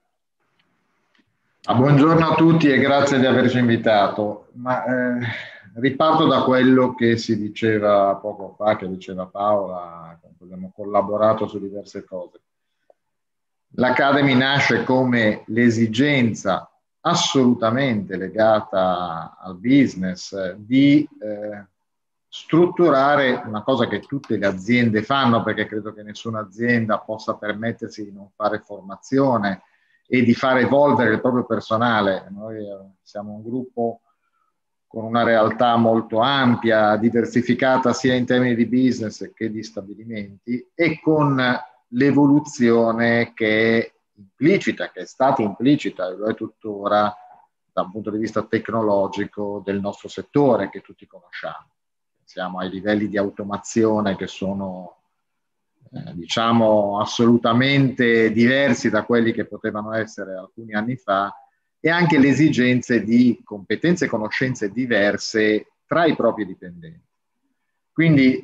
Ah, buongiorno a tutti e grazie di averci invitato. Ma, eh, riparto da quello che si diceva poco fa, che diceva Paola, abbiamo collaborato su diverse cose. L'Academy nasce come l'esigenza assolutamente legata al business di eh, strutturare una cosa che tutte le aziende fanno, perché credo che nessuna azienda possa permettersi di non fare formazione e di far evolvere il proprio personale. Noi siamo un gruppo con una realtà molto ampia, diversificata sia in termini di business che di stabilimenti, e con l'evoluzione che è implicita, che è stata implicita e lo è tuttora da un punto di vista tecnologico del nostro settore, che tutti conosciamo. Siamo ai livelli di automazione che sono eh, diciamo assolutamente diversi da quelli che potevano essere alcuni anni fa, e anche le esigenze di competenze e conoscenze diverse tra i propri dipendenti. Quindi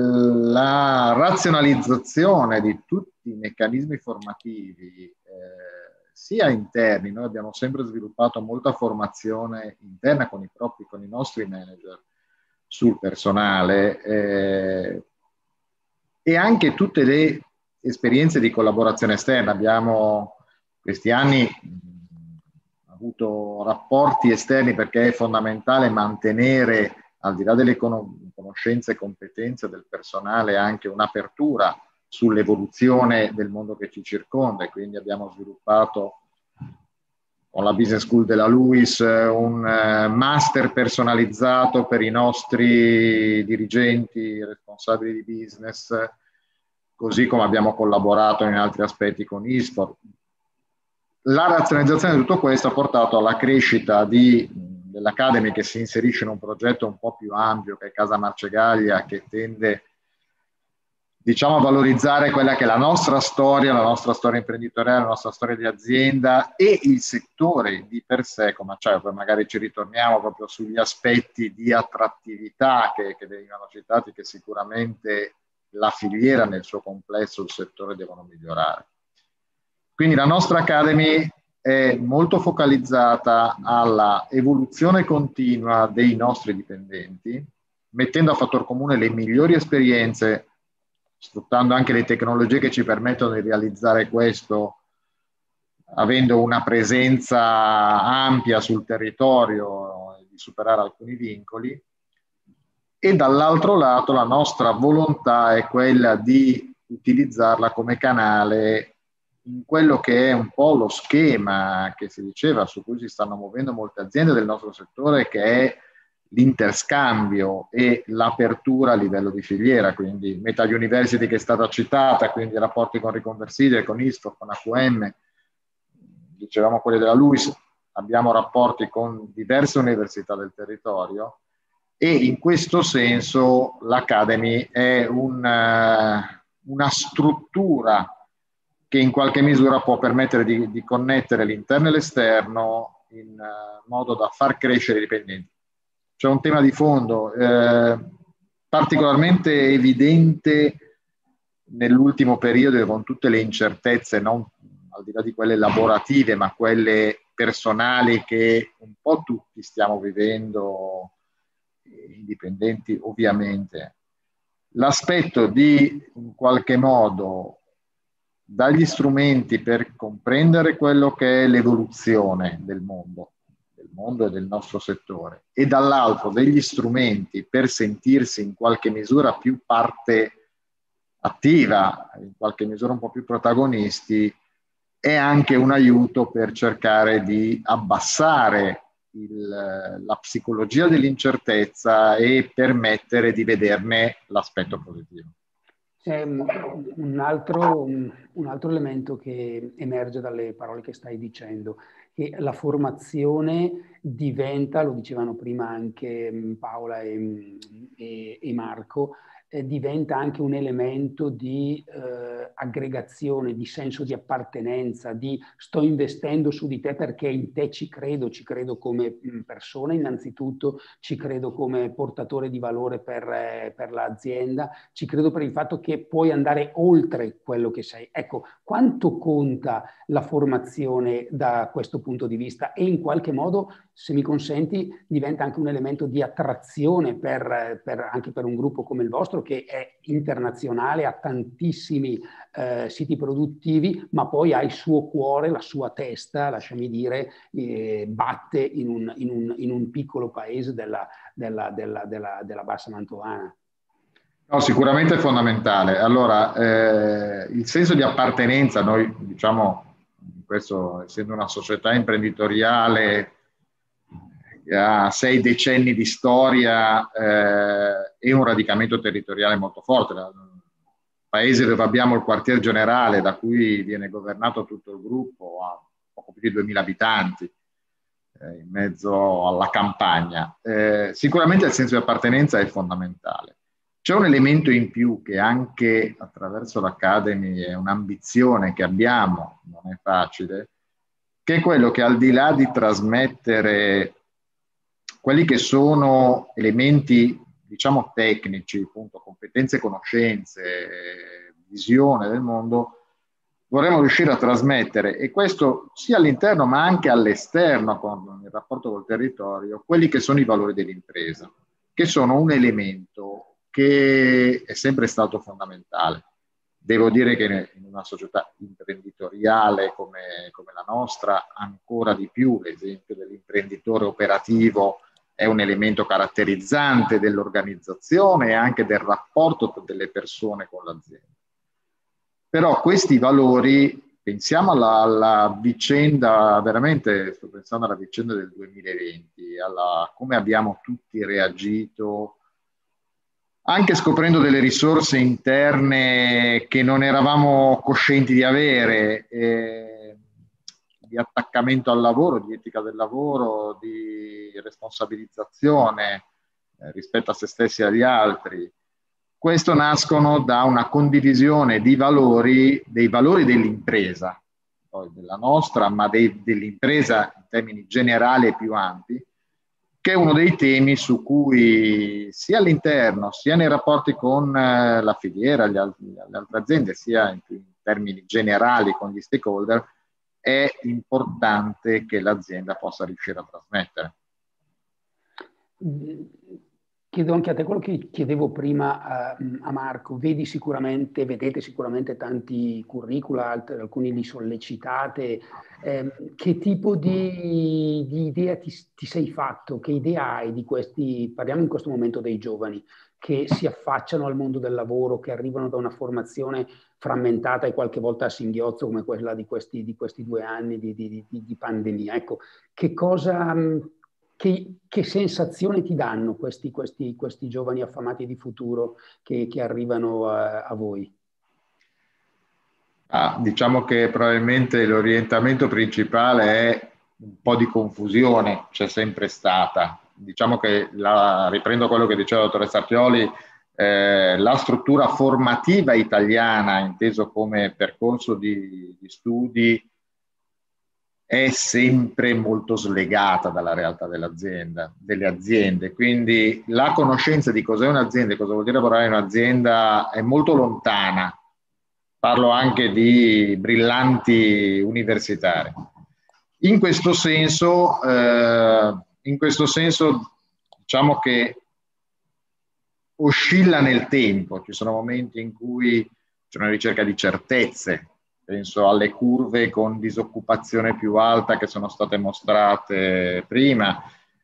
la razionalizzazione di tutti i meccanismi formativi, eh, sia interni, noi abbiamo sempre sviluppato molta formazione interna con i propri, con i nostri manager sul personale, eh, e anche tutte le esperienze di collaborazione esterna. Abbiamo questi anni mh, avuto rapporti esterni, perché è fondamentale mantenere, al di là delle conoscenze e competenze del personale, anche un'apertura sull'evoluzione del mondo che ci circonda, e quindi abbiamo sviluppato con la Business School della LUISS un uh, master personalizzato per i nostri dirigenti, responsabili di business, così come abbiamo collaborato in altri aspetti con ISFOR. La razionalizzazione di tutto questo ha portato alla crescita di, dell'Academy, che si inserisce in un progetto un po' più ampio, che è Casa Marcegaglia, che tende, diciamo, a valorizzare quella che è la nostra storia, la nostra storia imprenditoriale, la nostra storia di azienda e il settore di per sé, come, cioè, poi magari ci ritorniamo proprio sugli aspetti di attrattività che, che venivano citati, che sicuramente la filiera nel suo complesso, il settore devono migliorare. Quindi la nostra Academy è molto focalizzata alla evoluzione continua dei nostri dipendenti, mettendo a fattor comune le migliori esperienze, sfruttando anche le tecnologie che ci permettono di realizzare questo, avendo una presenza ampia sul territorio e di superare alcuni vincoli. E dall'altro lato la nostra volontà è quella di utilizzarla come canale in quello che è un po' lo schema che si diceva, su cui si stanno muovendo molte aziende del nostro settore, che è l'interscambio e l'apertura a livello di filiera. Quindi Meta University, che è stata citata, quindi rapporti con Reconverside, con ISFOR, con A Q M, dicevamo quelli della LUISS, abbiamo rapporti con diverse università del territorio, e in questo senso l'Academy è un, uh, una struttura che in qualche misura può permettere di, di connettere l'interno e l'esterno in uh, modo da far crescere i dipendenti. C'è un tema di fondo eh, particolarmente evidente nell'ultimo periodo, con tutte le incertezze, non al di là di quelle lavorative, ma quelle personali che un po' tutti stiamo vivendo, indipendenti ovviamente. L'aspetto di, in qualche modo, dagli strumenti per comprendere quello che è l'evoluzione del mondo, del mondo e del nostro settore, e dall'altro degli strumenti per sentirsi in qualche misura più parte attiva, in qualche misura un po' più protagonisti, è anche un aiuto per cercare di abbassare il, la psicologia dell'incertezza e permettere di vederne l'aspetto positivo. C'è un altro, un altro elemento che emerge dalle parole che stai dicendo, che la formazione diventa, lo dicevano prima anche Paola e, e, e Marco, eh, diventa anche un elemento di eh, aggregazione, di senso di appartenenza, di sto investendo su di te perché in te ci credo, ci credo come persona innanzitutto, ci credo come portatore di valore per, eh, per l'azienda, ci credo per il fatto che puoi andare oltre quello che sei. Ecco, quanto conta la formazione da questo punto di vista, e in qualche modo, se mi consenti, diventa anche un elemento di attrazione per, per, anche per un gruppo come il vostro, che è internazionale, ha tantissimi eh, siti produttivi, ma poi ha il suo cuore, la sua testa, lasciami dire, eh, batte in un, in, un, in un piccolo paese della, della, della, della, della Bassa Mantovana. No, sicuramente è fondamentale. Allora, eh, il senso di appartenenza, noi diciamo, questo essendo una società imprenditoriale che ha sei decenni di storia eh, e un radicamento territoriale molto forte, un paese dove abbiamo il quartier generale da cui viene governato tutto il gruppo, ha poco più di duemila abitanti, eh, in mezzo alla campagna. Eh, sicuramente il senso di appartenenza è fondamentale. C'è un elemento in più che anche attraverso l'Academy è un'ambizione che abbiamo, non è facile, che è quello che al di là di trasmettere quelli che sono elementi, diciamo, tecnici, appunto, competenze, conoscenze, visione del mondo, vorremmo riuscire a trasmettere, e questo sia all'interno ma anche all'esterno, con il rapporto col territorio, quelli che sono i valori dell'impresa, che sono un elemento che è sempre stato fondamentale. Devo dire che in una società imprenditoriale come, come la nostra, ancora di più, l'esempio dell'imprenditore operativo è un elemento caratterizzante dell'organizzazione e anche del rapporto delle persone con l'azienda. Però questi valori, pensiamo alla, alla vicenda, veramente sto pensando alla vicenda del duemilaventi, alla come abbiamo tutti reagito, anche scoprendo delle risorse interne che non eravamo coscienti di avere, eh, di attaccamento al lavoro, di etica del lavoro, di responsabilizzazione eh, rispetto a se stessi e agli altri. Questo nascono da una condivisione di valori, dei valori dell'impresa, poi della nostra, ma dell'impresa in termini generali e più ampi, che è uno dei temi su cui sia all'interno, sia nei rapporti con eh, la filiera, gli altri, le altre aziende, sia in, in termini generali con gli stakeholder, è importante che l'azienda possa riuscire a trasmettere. Chiedo anche a te quello che chiedevo prima a, a Marco. Vedi sicuramente, vedete sicuramente tanti curricula, altri, alcuni li sollecitate. Eh, che tipo di, di idea ti, ti sei fatto? Che idea hai di questi, parliamo in questo momento dei giovani, che si affacciano al mondo del lavoro, che arrivano da una formazione frammentata e qualche volta a singhiozzo come quella di questi, di questi due anni di, di, di, di pandemia? Ecco, che cosa... Che, che sensazione ti danno questi, questi, questi giovani affamati di futuro che, che arrivano a, a voi? Ah, diciamo che probabilmente l'orientamento principale è un po' di confusione, c'è sempre stata. Diciamo che, la, riprendo quello che diceva la dottoressa Artioli, eh, la struttura formativa italiana, inteso come percorso di, di studi, è sempre molto slegata dalla realtà dell'azienda, delle aziende, quindi la conoscenza di cos'è un'azienda e cosa vuol dire lavorare in un'azienda è molto lontana. Parlo anche di brillanti universitari. In questo senso, eh, in questo senso diciamo che oscilla nel tempo, ci sono momenti in cui c'è una ricerca di certezze. Penso alle curve con disoccupazione più alta che sono state mostrate prima.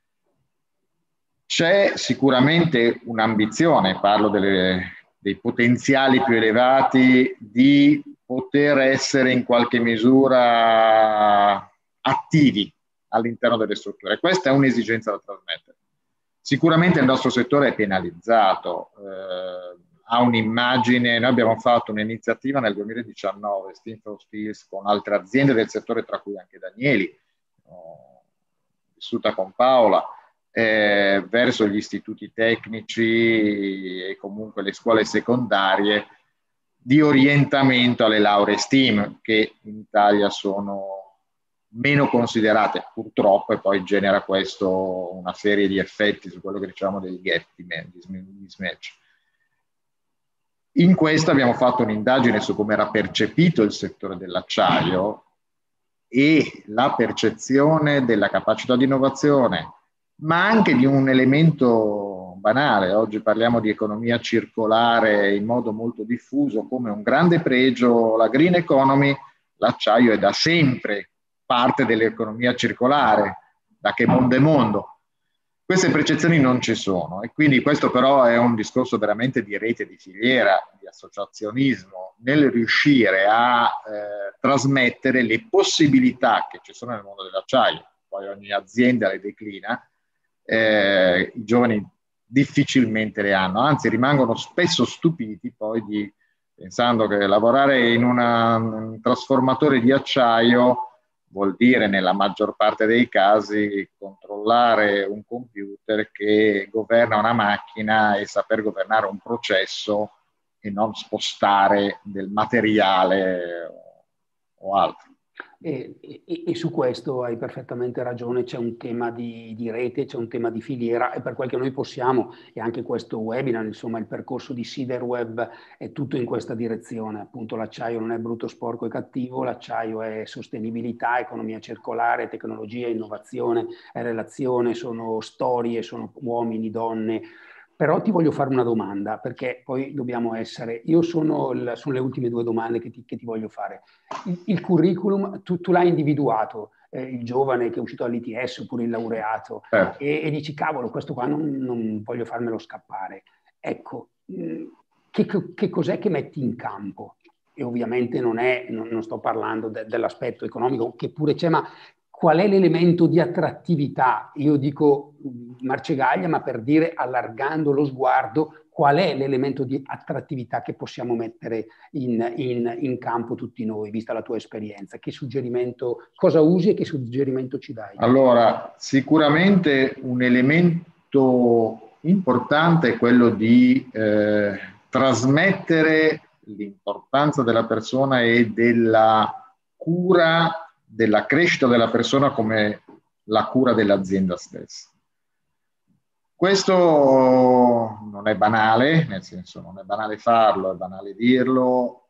C'è sicuramente un'ambizione, parlo delle, dei potenziali più elevati, di poter essere in qualche misura attivi all'interno delle strutture. Questa è un'esigenza da trasmettere. Sicuramente il nostro settore è penalizzato. Eh, ha un'immagine, noi abbiamo fatto un'iniziativa nel duemiladiciannove, Steam for Skills, con altre aziende del settore, tra cui anche Danieli, ho vissuta con Paola, eh, verso gli istituti tecnici e comunque le scuole secondarie, di orientamento alle lauree STEAM, che in Italia sono meno considerate, purtroppo, e poi genera questo una serie di effetti su quello che diciamo dei gap, di mismatch. In questo abbiamo fatto un'indagine su come era percepito il settore dell'acciaio e la percezione della capacità di innovazione, ma anche di un elemento banale. Oggi parliamo di economia circolare in modo molto diffuso come un grande pregio, la green economy. L'acciaio è da sempre parte dell'economia circolare, da che mondo è mondo. Queste percezioni non ci sono, e quindi questo però è un discorso veramente di rete, di filiera, di associazionismo, nel riuscire a eh, trasmettere le possibilità che ci sono nel mondo dell'acciaio. Poi ogni azienda le declina, eh, i giovani difficilmente le hanno, anzi rimangono spesso stupiti poi di, pensando che lavorare in una, un trasformatore di acciaio vuol dire nella maggior parte dei casi controllare un computer che governa una macchina e saper governare un processo e non spostare del materiale o altro. E, e, e su questo hai perfettamente ragione, c'è un tema di, di rete, c'è un tema di filiera, e per quel che noi possiamo, e anche questo webinar, insomma il percorso di Siderweb è tutto in questa direzione. Appunto l'acciaio non è brutto, sporco e cattivo, l'acciaio è sostenibilità, economia circolare, tecnologia, innovazione, è relazione, sono storie, sono uomini, donne. Però ti voglio fare una domanda, perché poi dobbiamo essere... Io sono, il, sono le ultime due domande che ti, che ti voglio fare. Il, il curriculum, tu, tu l'hai individuato, eh, il giovane che è uscito dall'I T S oppure il laureato, certo. e, e dici, cavolo, questo qua non, non voglio farmelo scappare. Ecco, mh, che, che cos'è che metti in campo? E ovviamente non, è, non, non sto parlando de, dell'aspetto economico, che pure c'è, ma... Qual è l'elemento di attrattività? Io dico Marcegaglia, ma per dire, allargando lo sguardo, qual è l'elemento di attrattività che possiamo mettere in, in, in campo tutti noi, vista la tua esperienza? Che suggerimento, cosa usi e che suggerimento ci dai? Allora, sicuramente un elemento importante è quello di eh, trasmettere l'importanza della persona e della cura della crescita della persona come la cura dell'azienda stessa. Questo non è banale, nel senso non è banale farlo, è banale dirlo,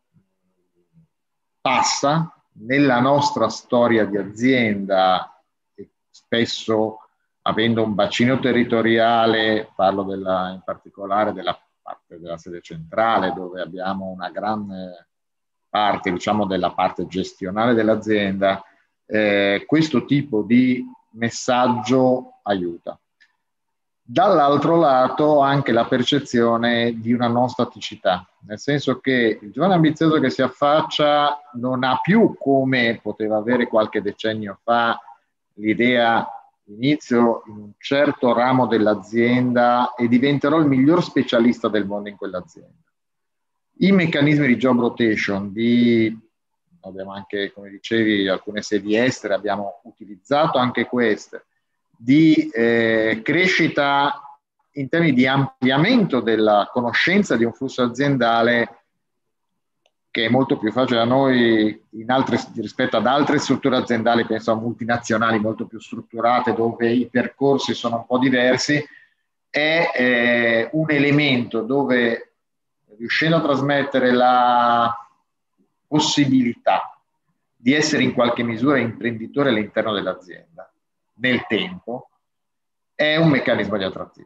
passa nella nostra storia di azienda, e spesso avendo un bacino territoriale, parlo della, in particolare della parte della sede centrale, dove abbiamo una grande parte, diciamo, della parte gestionale dell'azienda, Eh, questo tipo di messaggio aiuta. Dall'altro lato anche la percezione di una non staticità, nel senso che il giovane ambizioso che si affaccia non ha più, come poteva avere qualche decennio fa, l'idea inizio in un certo ramo dell'azienda e diventerò il miglior specialista del mondo in quell'azienda. I meccanismi di job rotation, di abbiamo anche, come dicevi, alcune sedi estere, abbiamo utilizzato anche queste, di eh, crescita in termini di ampliamento della conoscenza di un flusso aziendale che è molto più facile da noi in altre, rispetto ad altre strutture aziendali, penso a multinazionali molto più strutturate, dove i percorsi sono un po' diversi, è eh, un elemento dove, riuscendo a trasmettere la possibilità di essere in qualche misura imprenditore all'interno dell'azienda nel tempo, è un meccanismo di attrattivo.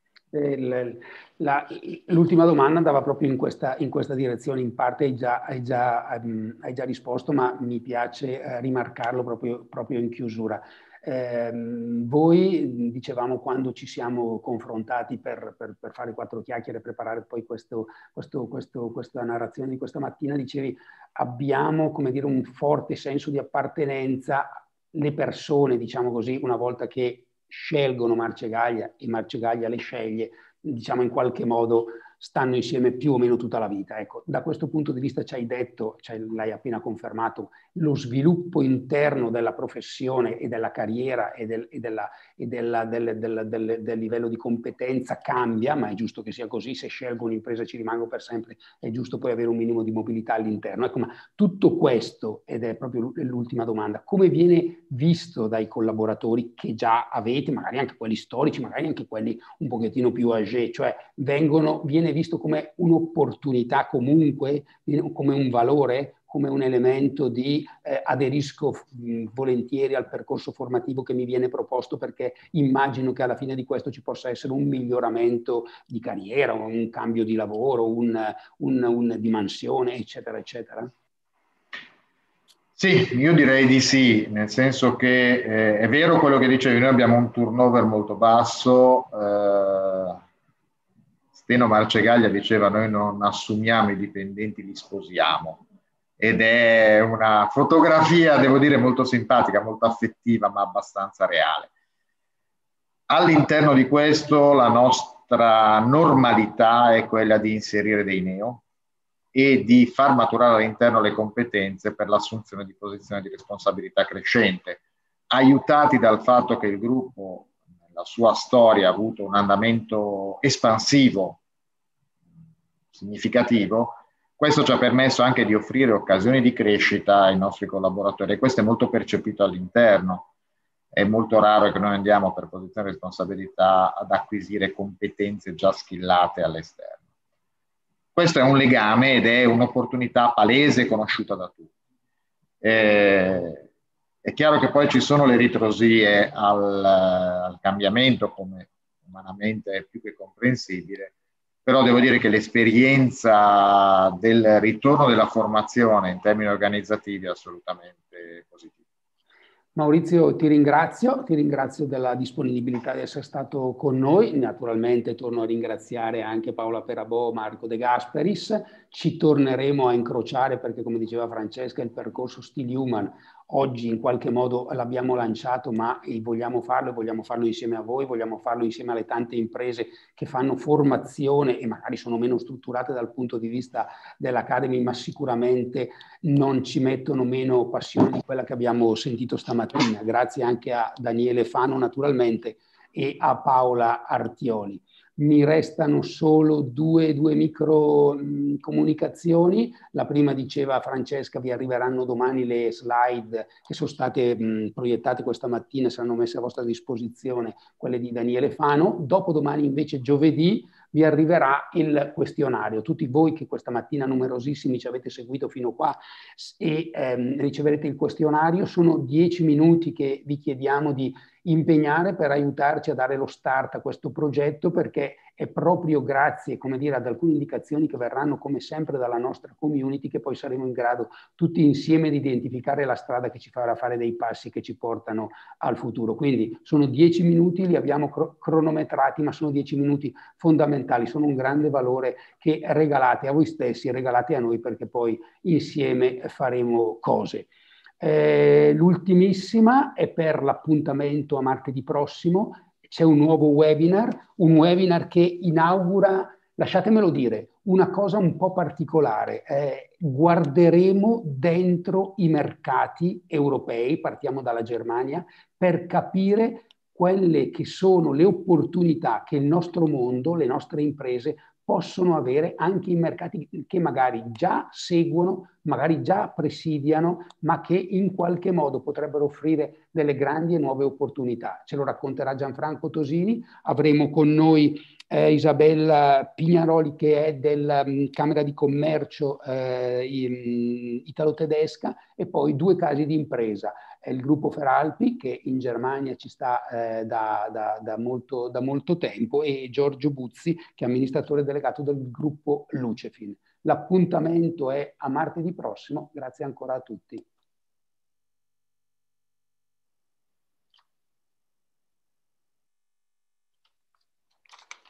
L'ultima domanda andava proprio in questa, in questa direzione, in parte hai già, hai già, um, hai già risposto, ma mi piace uh, rimarcarlo proprio, proprio in chiusura. Eh, voi, dicevamo, quando ci siamo confrontati per, per, per fare quattro chiacchiere, preparare poi questo, questo, questo, questa narrazione di questa mattina, dicevi abbiamo, come dire, un forte senso di appartenenza, le persone, diciamo così, una volta che scelgono Marcegaglia e Marcegaglia le sceglie, diciamo in qualche modo stanno insieme più o meno tutta la vita. Ecco, da questo punto di vista ci hai detto, cioè, l'hai appena confermato, lo sviluppo interno della professione e della carriera e, del, e, della, e della, del, del, del, del livello di competenza cambia, ma è giusto che sia così. Se scelgo un'impresa e ci rimango per sempre, è giusto poi avere un minimo di mobilità all'interno. Ecco, ma tutto questo, ed è proprio l'ultima domanda, come viene visto dai collaboratori che già avete, magari anche quelli storici, magari anche quelli un pochettino più âgé, cioè vengono, viene visto come un'opportunità comunque, come un valore, come un elemento di eh, aderisco mh, volentieri al percorso formativo che mi viene proposto, perché immagino che alla fine di questo ci possa essere un miglioramento di carriera, un cambio di lavoro, un, un, un, di mansione, eccetera, eccetera? Sì, io direi di sì, nel senso che eh, è vero quello che dicevi, noi abbiamo un turnover molto basso. eh, Steno Marcegaglia diceva noi non assumiamo i dipendenti, li sposiamo, ed è una fotografia, devo dire, molto simpatica, molto affettiva, ma abbastanza reale. All'interno di questo la nostra normalità è quella di inserire dei neo, e di far maturare all'interno le competenze per l'assunzione di posizioni di responsabilità crescente, aiutati dal fatto che il gruppo nella sua storia ha avuto un andamento espansivo significativo. Questo ci ha permesso anche di offrire occasioni di crescita ai nostri collaboratori e questo è molto percepito all'interno. È molto raro che noi andiamo per posizione di responsabilità ad acquisire competenze già skillate all'esterno. Questo è un legame ed è un'opportunità palese e conosciuta da tutti. Eh, è chiaro che poi ci sono le ritrosie al, al cambiamento, come umanamente è più che comprensibile, però devo dire che l'esperienza del ritorno della formazione in termini organizzativi è assolutamente positiva. Maurizio, ti ringrazio, ti ringrazio della disponibilità di essere stato con noi. Naturalmente torno a ringraziare anche Paola Perabò, Marco De Gasperis. Ci torneremo a incrociare perché, come diceva Francesca, il percorso Stilihuman oggi in qualche modo l'abbiamo lanciato, ma vogliamo farlo, vogliamo farlo insieme a voi, vogliamo farlo insieme alle tante imprese che fanno formazione e magari sono meno strutturate dal punto di vista dell'Academy, ma sicuramente non ci mettono meno passione di quella che abbiamo sentito stamattina. Grazie anche a Daniele Fano naturalmente e a Paola Artioli. Mi restano solo due, due micro mh, comunicazioni. La prima diceva Francesca, vi arriveranno domani le slide che sono state mh, proiettate questa mattina, saranno messe a vostra disposizione, quelle di Daniele Fano. Dopodomani invece giovedì vi arriverà il questionario. Tutti voi che questa mattina numerosissimi ci avete seguito fino qua e ehm, riceverete il questionario, sono dieci minuti che vi chiediamo di impegnare per aiutarci a dare lo start a questo progetto, perché è proprio grazie, come dire, ad alcune indicazioni che verranno come sempre dalla nostra community che poi saremo in grado tutti insieme di identificare la strada che ci farà fare dei passi che ci portano al futuro. Quindi sono dieci minuti, li abbiamo cro- cronometrati, ma sono dieci minuti fondamentali, sono un grande valore che regalate a voi stessi, regalate a noi, perché poi insieme faremo cose. Eh, l'ultimissima è per l'appuntamento a martedì prossimo. C'è un nuovo webinar, un webinar che inaugura, lasciatemelo dire, una cosa un po' particolare. Eh, guarderemo dentro i mercati europei, partiamo dalla Germania, per capire quelle che sono le opportunità che il nostro mondo, le nostre imprese possono avere anche in mercati che magari già seguono, magari già presidiano, ma che in qualche modo potrebbero offrire delle grandi e nuove opportunità. Ce lo racconterà Gianfranco Tosini. Avremo con noi eh, Isabella Pignaroli, che è della um, Camera di Commercio eh, italo-tedesca, e poi due casi di impresa. Il gruppo Feralpi, che in Germania ci sta eh, da, da, da, molto, da molto tempo, e Giorgio Buzzi, che è amministratore delegato del gruppo Lucefin. L'appuntamento è a martedì prossimo. Grazie ancora a tutti.